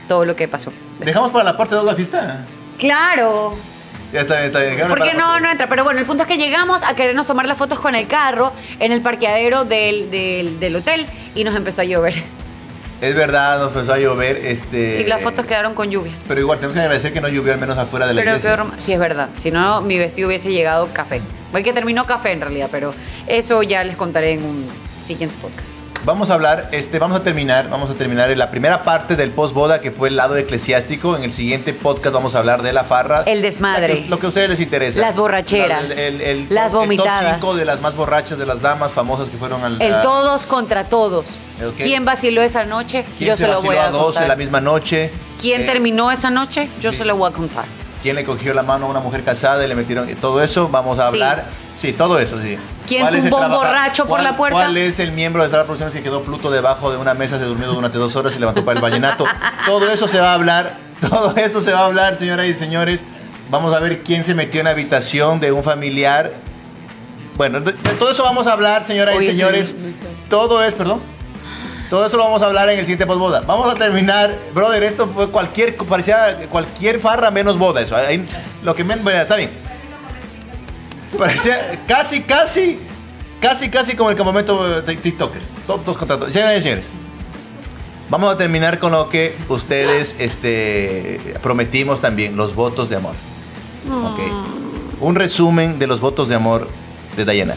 todo lo que pasó. ¿Dejamos para la parte dos la fiesta? ¡Claro! Ya está bien, está bien. Déjame Porque para- no, no entra. Pero bueno, el punto es que llegamos a querernos tomar las fotos con el carro en el parqueadero del, del, del hotel y nos empezó a llover. Es verdad, nos empezó a llover. Este... Y las fotos quedaron con lluvia. Pero igual, tenemos que agradecer que no llovió al menos afuera de la Pero iglesia. qué rom- sí, es verdad. Si no, mi vestido hubiese llegado café. El que terminó café en realidad, pero eso ya les contaré en un siguiente podcast. Vamos a hablar, este, vamos a terminar, vamos a terminar en la primera parte del post-boda, que fue el lado eclesiástico. En el siguiente podcast vamos a hablar de la farra. El desmadre. Lo que, lo que a ustedes les interesa. Las borracheras. El, el- el- Las el top vomitadas. cinco de las más borrachas, de las damas famosas que fueron al... El a- todos contra todos. Ok. ¿Quién vaciló esa noche? ¿Quién Yo se se lo vaciló voy a a dos contar. en la misma noche? ¿Quién Eh, terminó esa noche? Yo sí. se lo voy a contar. ¿Quién le cogió la mano a una mujer casada y le metieron todo eso? Vamos a Sí. hablar. Sí, todo eso, sí. ¿Quién ¿Cuál es el tumbó un trabaja- borracho por cuál- la puerta? ¿Cuál es el miembro de Star Producciones que quedó Pluto debajo de una mesa, se durmió durante dos horas y levantó para el vallenato? Todo eso se va a hablar. Todo eso se va a hablar, señoras y señores. Vamos a ver quién se metió en la habitación de un familiar. Bueno, de, de todo eso vamos a hablar, señoras Oye, y señores. sí, sí, sí. Todo es, perdón. Todo eso lo vamos a hablar en el siguiente postboda. Vamos a terminar, brother, esto fue cualquier, parecía cualquier farra menos boda eso. Ahí, lo que menos, bueno, está bien. Parecía casi, casi, casi, casi como el campamento de TikTokers. Top dos contra dos. Señoras y señores, vamos a terminar con lo que ustedes este, prometimos también, los votos de amor. Ok. Un resumen de los votos de amor de Dayana.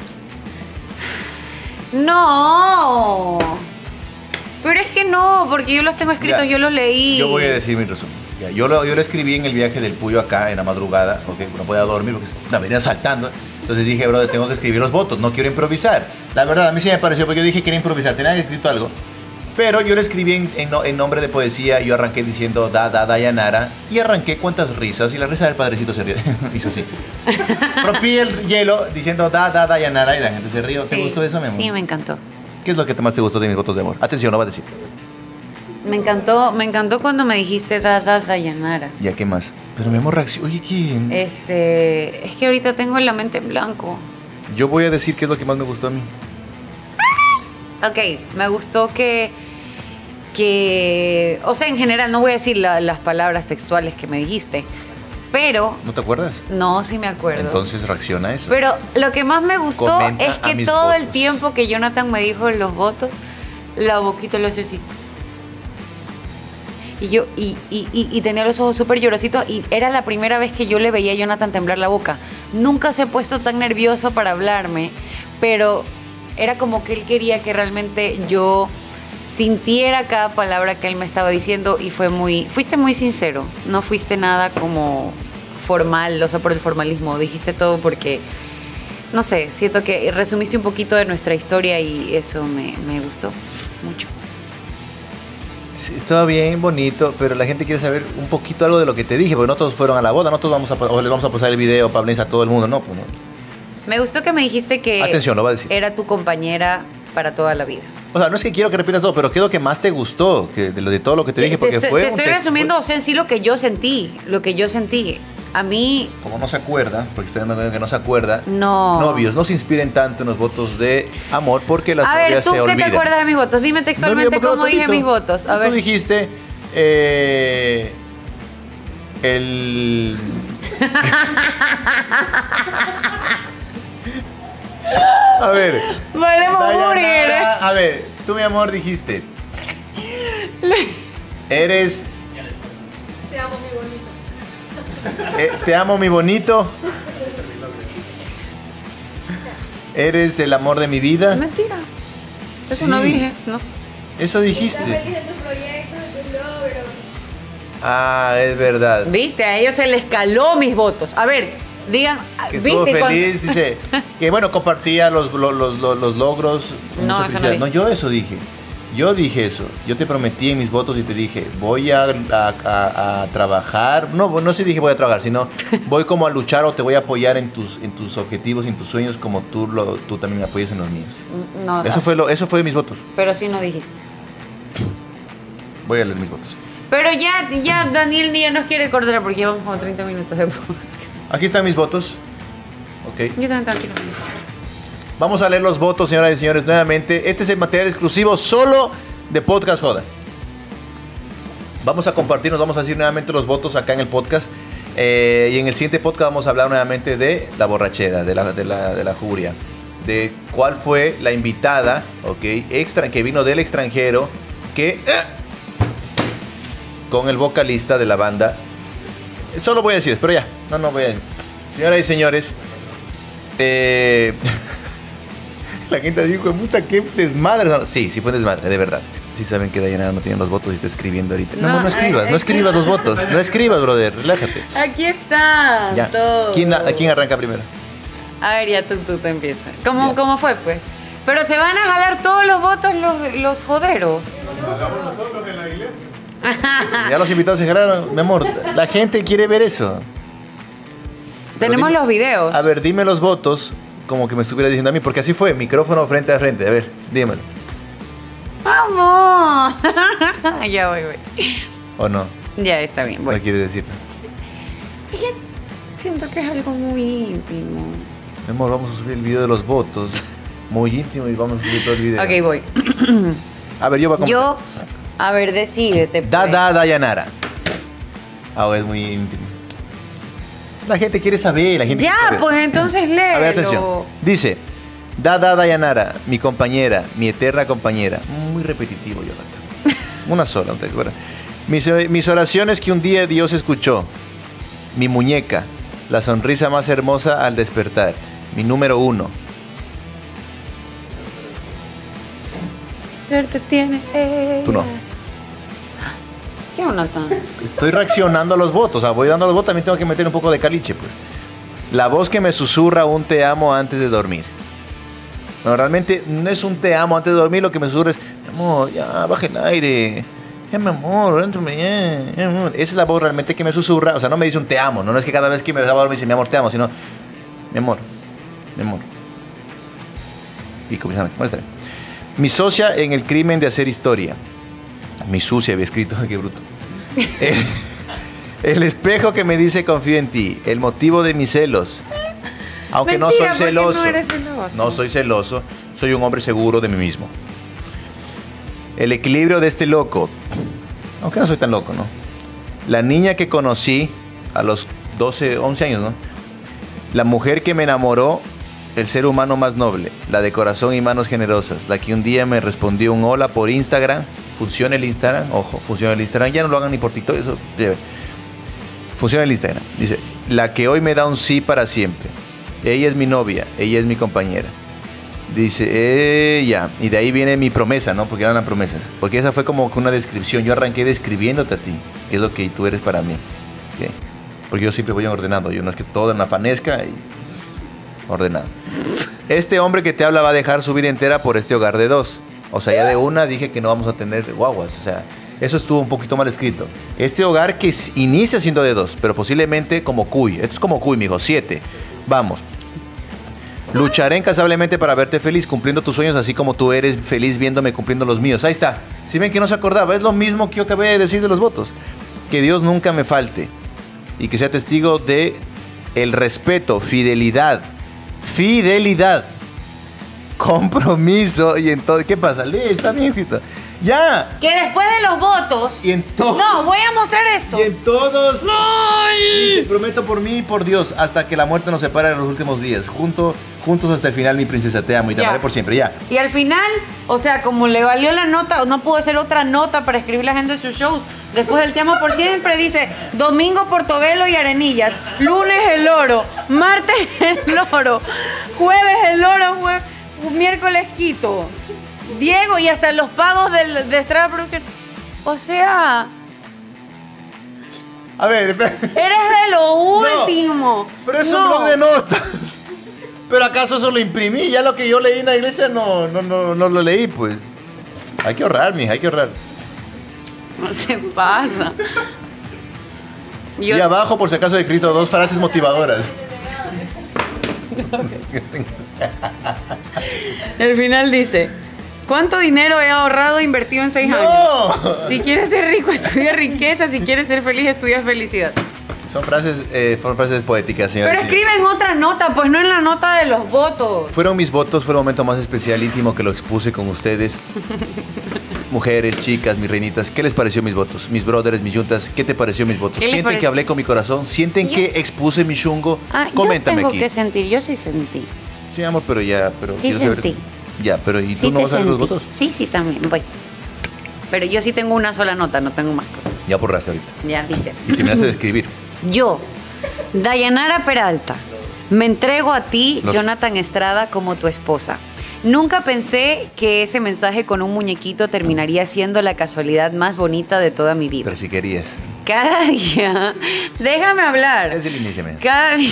No. Pero es que no, porque yo los tengo escritos, Ya. yo los leí. Yo voy a decir mi resumen. Ya, yo, lo, yo lo escribí en el viaje del Puyo acá en la madrugada, porque no podía dormir porque la venía saltando. Entonces dije, bro, tengo que escribir los votos, no quiero improvisar. La verdad, a mí sí me pareció, porque yo dije que quería improvisar, tenía escrito algo. Pero yo lo escribí en, en, en nombre de poesía, yo arranqué diciendo da, da, Dayanara, y arranqué cuántas risas, y la risa del padrecito se rió, hizo así. Rompí el hielo diciendo da, da, Dayanara, y la gente se rió. ¿Te Sí. gustó eso, mi amor? Sí, me encantó. ¿Qué es lo que más te gustó de mis votos de amor? Atención, lo va a decir. Me encantó, me encantó cuando me dijiste da, da, Dayanara. Ya, ¿qué más? Pero mi amor, reacción. Oye, ¿quién? Este, es que ahorita tengo la mente en blanco. Yo voy a decir qué es lo que más me gustó a mí. Ok, me gustó que, que, o sea, en general, no voy a decir la- las palabras textuales que me dijiste, pero, ¿No te acuerdas? no, sí me acuerdo. Entonces reacciona a eso. Pero lo que más me gustó Comenta es a que mis todo el votos. tiempo que Jonathan me dijo los votos, la boquita lo hacía así. Y yo, y, y, y, y tenía los ojos súper llorositos y era la primera vez que yo le veía a Jonathan temblar la boca. Nunca se ha puesto tan nervioso para hablarme, pero era como que él quería que realmente yo sintiera cada palabra que él me estaba diciendo y fue muy, fuiste muy sincero, no fuiste nada como formal, o sea, por el formalismo, dijiste todo porque, no sé, siento que resumiste un poquito de nuestra historia y eso me, me gustó mucho. Sí, estaba bien bonito, pero la gente quiere saber un poquito algo de lo que te dije, porque no todos fueron a la boda, no todos vamos a, o les vamos a pasar el video para hablarles a todo el mundo, no, pues no. Me gustó que me dijiste que Atención, lo va a decir. era tu compañera para toda la vida. O sea, no es que quiero que repitas todo, pero ¿qué es lo que más te gustó que de, lo, de todo lo que te dije? Porque estoy, fue te un estoy text- resumiendo, fue- o sea, en sí lo que yo sentí, lo que yo sentí. A mí, Como no se acuerda, porque ustedes no ven que no se acuerda, no. novios, no se inspiren tanto en los votos de amor porque las A ver, novias ¿tú se qué olvidan. te acuerdas de mis votos? Dime textualmente No, yo me cómo acuerdo dije todito. mis votos. A Tú ver. dijiste eh, el... A ver. Valemos Dayanara, burger. a ver, tú mi amor dijiste. Eres. Te amo, mi bonito. eh, te amo, mi bonito. Eres el amor de mi vida. Mentira. Eso Sí. no dije, no. Eso Estás dijiste. feliz en tus proyectos, en tus logros. Ah, es verdad. Viste, a ellos se les caló mis votos. A ver, digan, Que estuvo ¿viste? Cuando- feliz, dice. Que bueno, compartía los, los, los, los- los logros. No, mucha eso no felicidad. dije. No, yo eso dije. Yo dije eso. Yo te prometí en mis votos y te dije, voy a, a- a- a trabajar. No, no sé si dije voy a trabajar, sino voy como a luchar o te voy a apoyar en tus, en tus objetivos y en tus sueños como tú, lo, tú también me apoyas en los míos. No, Eso fue, lo, eso fue mis votos. pero sí no dijiste. Voy a leer mis votos. Pero ya, ya Daniel ya nos quiere cortar porque llevamos como treinta minutos de podcast. Aquí están mis votos. Ok. Yo también tranquilo. Vamos a leer los votos, señoras y señores, nuevamente. Este es el material exclusivo solo de Podcast Joda. Vamos a compartir, nos vamos a decir nuevamente los votos acá en el podcast. Eh, y en el siguiente podcast vamos a hablar nuevamente de la borrachera, de la, de la, de la furia. De cuál fue la invitada, ok, extra, que vino del extranjero, que eh, con el vocalista de la banda. Solo voy a decir, pero ya, no, no voy a decir. Señoras y señores, eh, la gente dijo, puta, qué desmadre. No, sí, sí fue un desmadre, de verdad. Sí saben que Dayanara no tiene los votos y está escribiendo ahorita. No, no, no escribas, ay, no escribas los votos. No escribas, brother, relájate. Aquí están ya. todos. ¿Quién, ¿A quién arranca primero? A ver, ya tú, tú te empiezas. ¿Cómo, ¿Cómo fue, pues? Pero se van a jalar todos los votos los, los joderos. Lo hagamos nosotros en la iglesia. Sí, ya los invitados se jalaron. Mi amor, la gente quiere ver eso. Tenemos dime, los videos. A ver, dime los votos como que me estuviera diciendo a mí, porque así fue, micrófono frente a frente. A ver, dímelo. ¡Vamos! Ya voy, voy. ¿O no? Ya está bien, voy. No quieres decirlo. Es que siento que es algo muy íntimo. Mi amor, vamos a subir el video de los votos. Muy íntimo y vamos a subir todo el video. Ok, voy. A ver, yo voy a comenzar. Yo, a ver, decídete. Da, pues. da, Dayanara. Ah, es muy íntimo. La gente quiere saber, la gente Ya, quiere saber. pues entonces léelo. A ver, atención. Dice, da, da, Dayanara, mi compañera, mi eterna compañera. Muy repetitivo, Jonathan. Una sola, un texto. Bueno, mis, mis oraciones que un día Dios escuchó. Mi muñeca, la sonrisa más hermosa al despertar. Mi número uno. ¿Qué suerte tiene ella? Tú no. ¿Qué, Jonathan? Estoy reaccionando a los votos. O sea, voy dando los votos, también tengo que meter un poco de caliche, pues. La voz que me susurra un te amo antes de dormir. No, realmente no es un te amo antes de dormir, lo que me susurra es, mi amor, ya, baja el aire. Ya, mi amor, entrame, ya, ya, mi amor. Esa es la voz realmente que me susurra. O sea, no me dice un te amo. No, no es que cada vez que me va a dormir me dice, mi amor, te amo, sino, mi amor, mi amor. Y comienzan, muestra. Mi socia en el crimen de hacer historia. Mi sucia había escrito, qué bruto. El, el espejo que me dice confío en ti. El motivo de mis celos. Aunque Mentira, no soy ¿por qué celoso. no eres celoso? No soy celoso. Soy un hombre seguro de mí mismo. El equilibrio de este loco. Aunque no soy tan loco, ¿no? La niña que conocí a los doce, once años, ¿no? La mujer que me enamoró. El ser humano más noble. La de corazón y manos generosas. La que un día me respondió un hola por Instagram. Funciona el Instagram. Ojo, funciona el Instagram. Ya no lo hagan ni por TikTok. Eso, ya. Funciona el Instagram. Dice, la que hoy me da un sí para siempre. Ella es mi novia. Ella es mi compañera. Dice, ella. Y de ahí viene mi promesa, ¿no? Porque eran las promesas. Porque esa fue como que una descripción. Yo arranqué describiéndote a ti. Que es lo que tú eres para mí. ¿Okay? Porque yo siempre voy ordenando. Yo no es que todo en la fanesca y... ordenado. Este hombre que te habla va a dejar su vida entera por este hogar de dos. O sea, ya de una dije que no vamos a tener guaguas. O sea, eso estuvo un poquito mal escrito. Este hogar que inicia siendo de dos, pero posiblemente como cuy. Esto es como cuy, mijo. Siete. Vamos. Lucharé incansablemente para verte feliz, cumpliendo tus sueños, así como tú eres feliz viéndome cumpliendo los míos. Ahí está. Si ven que no se acordaba, es lo mismo que yo acabé de decir de los votos. Que Dios nunca me falte y que sea testigo de el respeto, fidelidad. Fidelidad, compromiso y en todo. ¿Qué pasa? Lee, está bien, Cito. Ya. Que después de los votos. Y en todo. No, voy a mostrar esto. Y en todos. ¡Ay! Dice, prometo por mí y por Dios, hasta que la muerte nos separe en los últimos días. Junto, juntos hasta el final, mi princesa, te amo y te Ya. amaré por siempre. Ya. Y al final, o sea, como le valió la nota, no pudo hacer otra nota para escribir la gente de sus shows. Después del Te amo por siempre, dice domingo Portobelo y Arenillas, lunes el Oro, martes el Oro, jueves el Oro, jue- miércoles Quito, Diego y hasta los pagos del, de Estrada Producción. O sea, A ver, espera. eres de lo No, último. pero es No. un blog de notas. Pero acaso eso lo imprimí. Ya lo que yo leí en la iglesia no, no, no, no lo leí, pues. Hay que ahorrar, mija, hay que ahorrar. No se pasa. Yo- Y abajo, por si acaso, he escrito dos frases motivadoras. El final dice, ¿cuánto dinero he ahorrado e invertido en seis ¡No! años? Si quieres ser rico, estudia riqueza. Si quieres ser feliz, estudia felicidad. Son frases, eh, fueron frases poéticas, señor. Pero escriben otra nota, pues no en la nota de los votos. Fueron mis votos, fue el momento más especial, íntimo que lo expuse con ustedes. Mujeres, chicas, mis reinitas, ¿qué les pareció mis votos? Mis brothers, mis yuntas, ¿qué te pareció mis votos? ¿Sienten pareció? que hablé con mi corazón? ¿Sienten Yo que sí. expuse mi chungo? Ah, Coméntame yo tengo aquí. que sentir, yo sí sentí. Sí, amor, pero ya, pero Sí quiero saber- sentí. Ya, pero ¿y tú Sí no te vas a ver los sentí. votos? Sí, sí, también, voy. Pero yo sí tengo una sola nota, no tengo más cosas. Ya borraste ahorita. Ya dice. Y terminaste de escribir. Yo, Dayanara Peralta, me entrego a ti, Los- Jonathan Estrada, como tu esposa. Nunca pensé que ese mensaje con un muñequito terminaría siendo la casualidad más bonita de toda mi vida. Pero si querías. Cada día, déjame hablar. Es el inicio, mira. Cada día,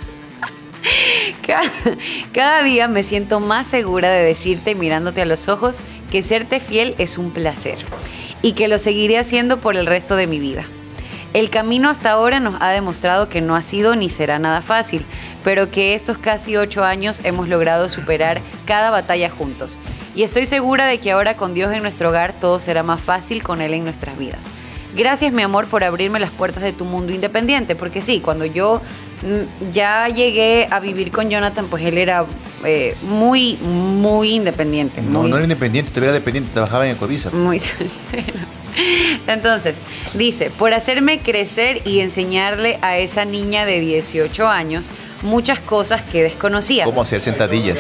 cada, cada día me siento más segura de decirte mirándote a los ojos que serte fiel es un placer y que lo seguiré haciendo por el resto de mi vida. El camino hasta ahora nos ha demostrado que no ha sido ni será nada fácil, pero que estos casi ocho años hemos logrado superar cada batalla juntos. Y estoy segura de que ahora con Dios en nuestro hogar todo será más fácil con Él en nuestras vidas. Gracias, mi amor, por abrirme las puertas de tu mundo independiente, porque sí, cuando yo mm, ya llegué a vivir con Jonathan, pues él era eh, muy, muy independiente. No, muy, no era independiente, todavía era dependiente, trabajaba en Ecoavisa. muy sincero. Entonces, dice, por hacerme crecer y enseñarle a esa niña de dieciocho años muchas cosas que desconocía. ¿Cómo hacer sentadillas?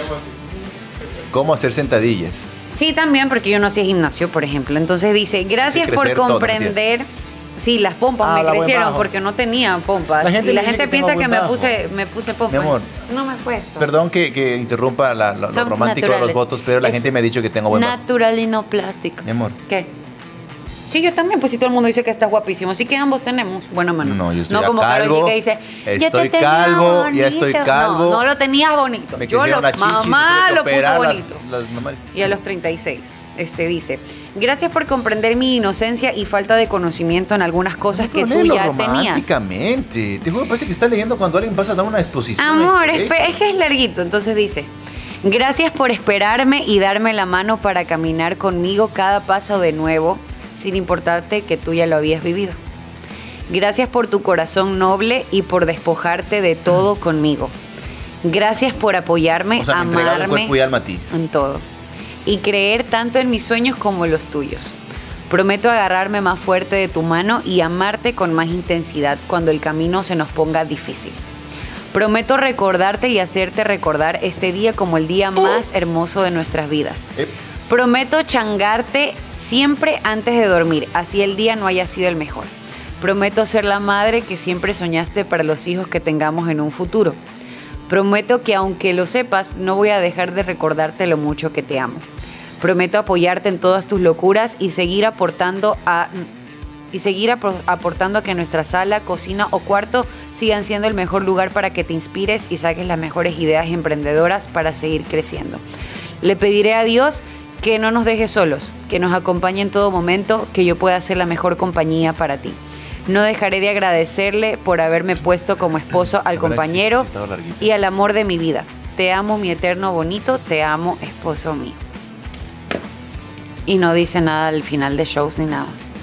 ¿Cómo hacer sentadillas? Sí, también, porque yo no hacía gimnasio, por ejemplo. Entonces dice, gracias Hay que por crecer todo, comprender. Sí, las pompas Ah, me la buen crecieron bajo. porque no tenía pompas. La gente y la me dice gente que piensa tengo que buen me bajo. puse, me puse pompas. Mi amor. No me he puesto. Perdón que, que interrumpa la, la- lo Son romántico de los naturales. votos, pero la Es gente me ha dicho que tengo buen bajo. Natural y no plástico. Mi amor. ¿Qué? Sí, yo también, pues si todo el mundo dice que estás guapísimo. Sí que ambos tenemos. Bueno, mano. No, yo estoy No ya como Karol calvo, G que dice, ya te estoy tenía calvo, ya bonito. estoy calvo. No, no lo tenías bonito. Me Yo crecieron lo, las chichis, mamá tuve que lo puso operar las- bonito. las mamás. Y a los treinta y seis, este dice, gracias por comprender mi inocencia y falta de conocimiento en algunas cosas que Pero tú léelo ya tenías. románticamente. Te juro, parece que estás leyendo cuando alguien pasa a dar una exposición. Amor, ¿ok? espe- es que es larguito. Entonces dice, gracias por esperarme y darme la mano para caminar conmigo cada paso de nuevo, sin importarte que tú ya lo habías vivido. Gracias por tu corazón noble y por despojarte de todo conmigo. Gracias por apoyarme, O sea, me entregaron amarme cuerpo y alma a ti. en todo y creer tanto en mis sueños como los tuyos. Prometo agarrarme más fuerte de tu mano y amarte con más intensidad cuando el camino se nos ponga difícil. Prometo recordarte y hacerte recordar este día como el día más hermoso de nuestras vidas. Eh, Prometo changarte siempre antes de dormir, así el día no haya sido el mejor. Prometo ser la madre que siempre soñaste para los hijos que tengamos en un futuro. Prometo que aunque lo sepas, no voy a dejar de recordarte lo mucho que te amo. Prometo apoyarte en todas tus locuras y seguir aportando a y seguir apro- aportando a que nuestra sala, cocina o cuarto sigan siendo el mejor lugar para que te inspires y saques las mejores ideas emprendedoras para seguir creciendo. Le pediré a Dios que no nos deje solos, que nos acompañe en todo momento, que yo pueda ser la mejor compañía para ti. No dejaré de agradecerle por haberme puesto como esposo al Ahora compañero sí, sí, estaba larguito. y al amor de mi vida. Te amo, mi eterno bonito, te amo, esposo mío. Y no dice nada al final de shows ni nada.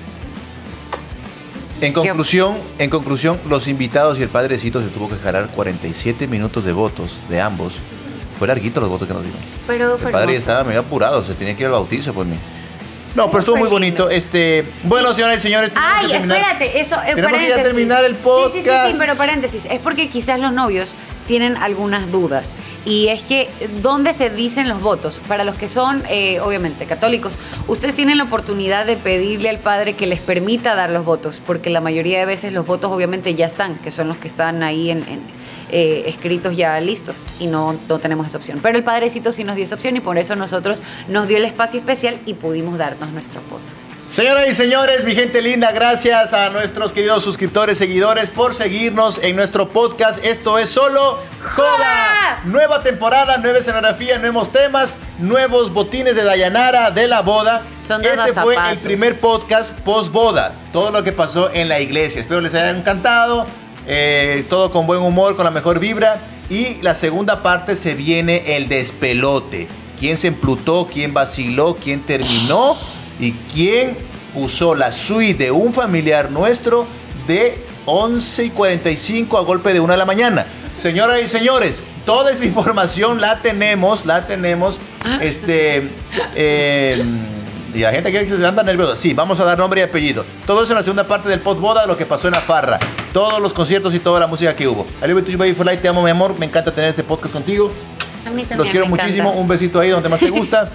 En conclusión, en conclusión, los invitados y el padrecito se tuvo que jalar cuarenta y siete minutos de votos de ambos. Fue larguito los votos que nos dieron. Pero El fue padre hermoso. estaba medio apurado, se tenía que ir al bautizo por mí. No, pero estuvo fue muy lindo. bonito. Este, bueno, señoras y señores, tenemos Ay, que terminar. espérate, eso es Tenemos que ya paréntesis. terminar el Sí, sí, sí, podcast. sí, pero paréntesis. Es porque quizás los novios tienen algunas dudas. Y es que, ¿dónde se dicen los votos? Para los que son, eh, obviamente, católicos, ustedes tienen la oportunidad de pedirle al padre que les permita dar los votos, porque la mayoría de veces los votos obviamente ya están, que son los que están ahí en, en, eh, escritos ya listos, y no, no tenemos esa opción. Pero el padrecito sí nos dio esa opción y por eso nosotros nos dio el espacio especial y pudimos darnos nuestros votos. Señoras y señores, mi gente linda, gracias a nuestros queridos suscriptores, seguidores por seguirnos en nuestro podcast. Esto es Solo Joda. Nueva temporada, nueva escenografía, nuevos temas, nuevos botines de Dayanara de la boda. Son de Este los fue zapatos. el primer podcast post boda. Todo lo que pasó en la iglesia. Espero les haya encantado. Eh, todo con buen humor, con la mejor vibra. Y la segunda parte se viene el despelote. ¿Quién se emplutó? ¿Quién vaciló? ¿Quién terminó? ¿Y quién usó la suite de un familiar nuestro de once y cuarenta y cinco a golpe de una de la mañana. Señoras y señores, toda esa información la tenemos, la tenemos, este, eh, y la gente que se anda nerviosa. Sí, vamos a dar nombre y apellido. Todo eso en la segunda parte del post boda, lo que pasó en la farra, todos los conciertos y toda la música que hubo. I love you, baby for life, te amo, mi amor, me encanta tener este podcast contigo. A mí también Los quiero me muchísimo, encanta. un besito ahí donde más te gusta.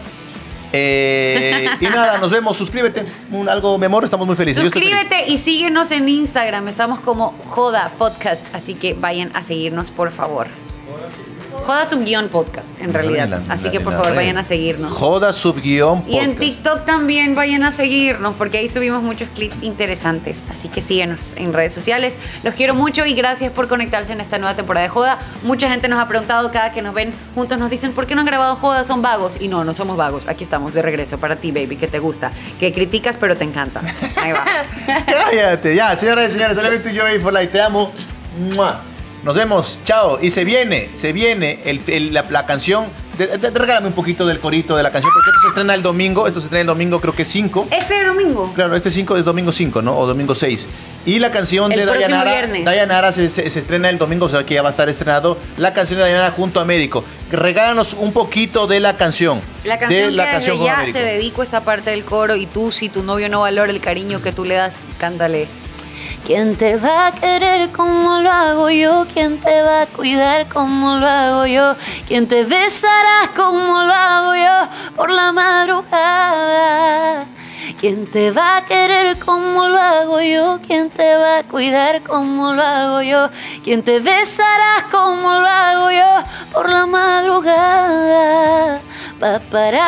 Eh, y nada, nos vemos, suscríbete, un, algo, mi amor, estamos muy felices. Yo estoy feliz. Suscríbete y síguenos en Instagram. Estamos como Joda Podcast, así que vayan a seguirnos, por favor. Joda subguión podcast, en realidad. En la- en Así la- que en por la favor red. vayan a seguirnos. Joda subguión Y en podcast. TikTok también vayan a seguirnos, porque ahí subimos muchos clips interesantes. Así que síguenos en redes sociales. Los quiero mucho y gracias por conectarse en esta nueva temporada de Joda. Mucha gente nos ha preguntado, cada que nos ven juntos nos dicen, ¿por qué no han grabado Joda? Son vagos. Y no, no somos vagos. Aquí estamos de regreso para ti, baby, que te gusta. Que criticas, pero te encanta. Ahí va. Cállate, ya, señoras y señores, I love you, yo, baby for life, te amo. ¡Mua! Nos vemos, chao. Y se viene, se viene el, el- la, la canción. De, de- regálame un poquito del corito de la canción, porque esto se estrena el domingo. Esto se estrena el domingo, creo que cinco. Este domingo. Claro, este cinco es domingo cinco, ¿no? O domingo seis. Y la canción El de próximo Dayanara. viernes. Dayanara se, se, se estrena el domingo, o sea que ya va a estar estrenado. La canción de Dayanara junto a Américo. Regálanos un poquito de la canción. La canción de la que canción desde con ya Américo. te dedico esta parte del coro y tú, si tu novio no valora el cariño que tú le das, cántale. ¿Quién te va a querer como lo hago yo? ¿Quién te va a cuidar como lo hago yo? ¿Quién te besará como lo hago yo por la madrugada? ¿Quién te va a querer como lo hago yo? ¿Quién te va a cuidar como lo hago yo? ¿Quién te besará como lo hago yo por la madrugada? Pa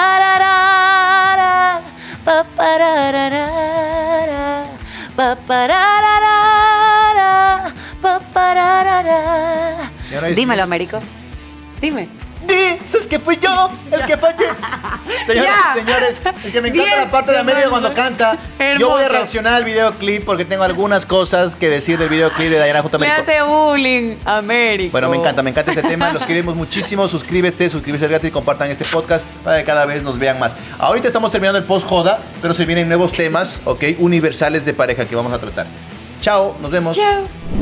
pararara, pa pararara, pa pararara, pa pararara. Señoras y Dímelo, señores. Américo. Dime. Dices que fui yo el que fallé. Señoras Ya. y señores, es que me encanta Diez la parte de América semanas. cuando canta. Hermoso. Yo voy a reaccionar al videoclip porque tengo algunas cosas que decir del videoclip de Dayanara junto a Me Américo. hace bullying, Américo. Bueno, me encanta, me encanta este tema. Los queremos muchísimo. Suscríbete, suscríbete gratis y compartan este podcast para que cada vez nos vean más. Ahorita estamos terminando el post joda, pero se vienen nuevos temas, ¿ok? Universales de pareja que vamos a tratar. Chao, nos vemos. Chao.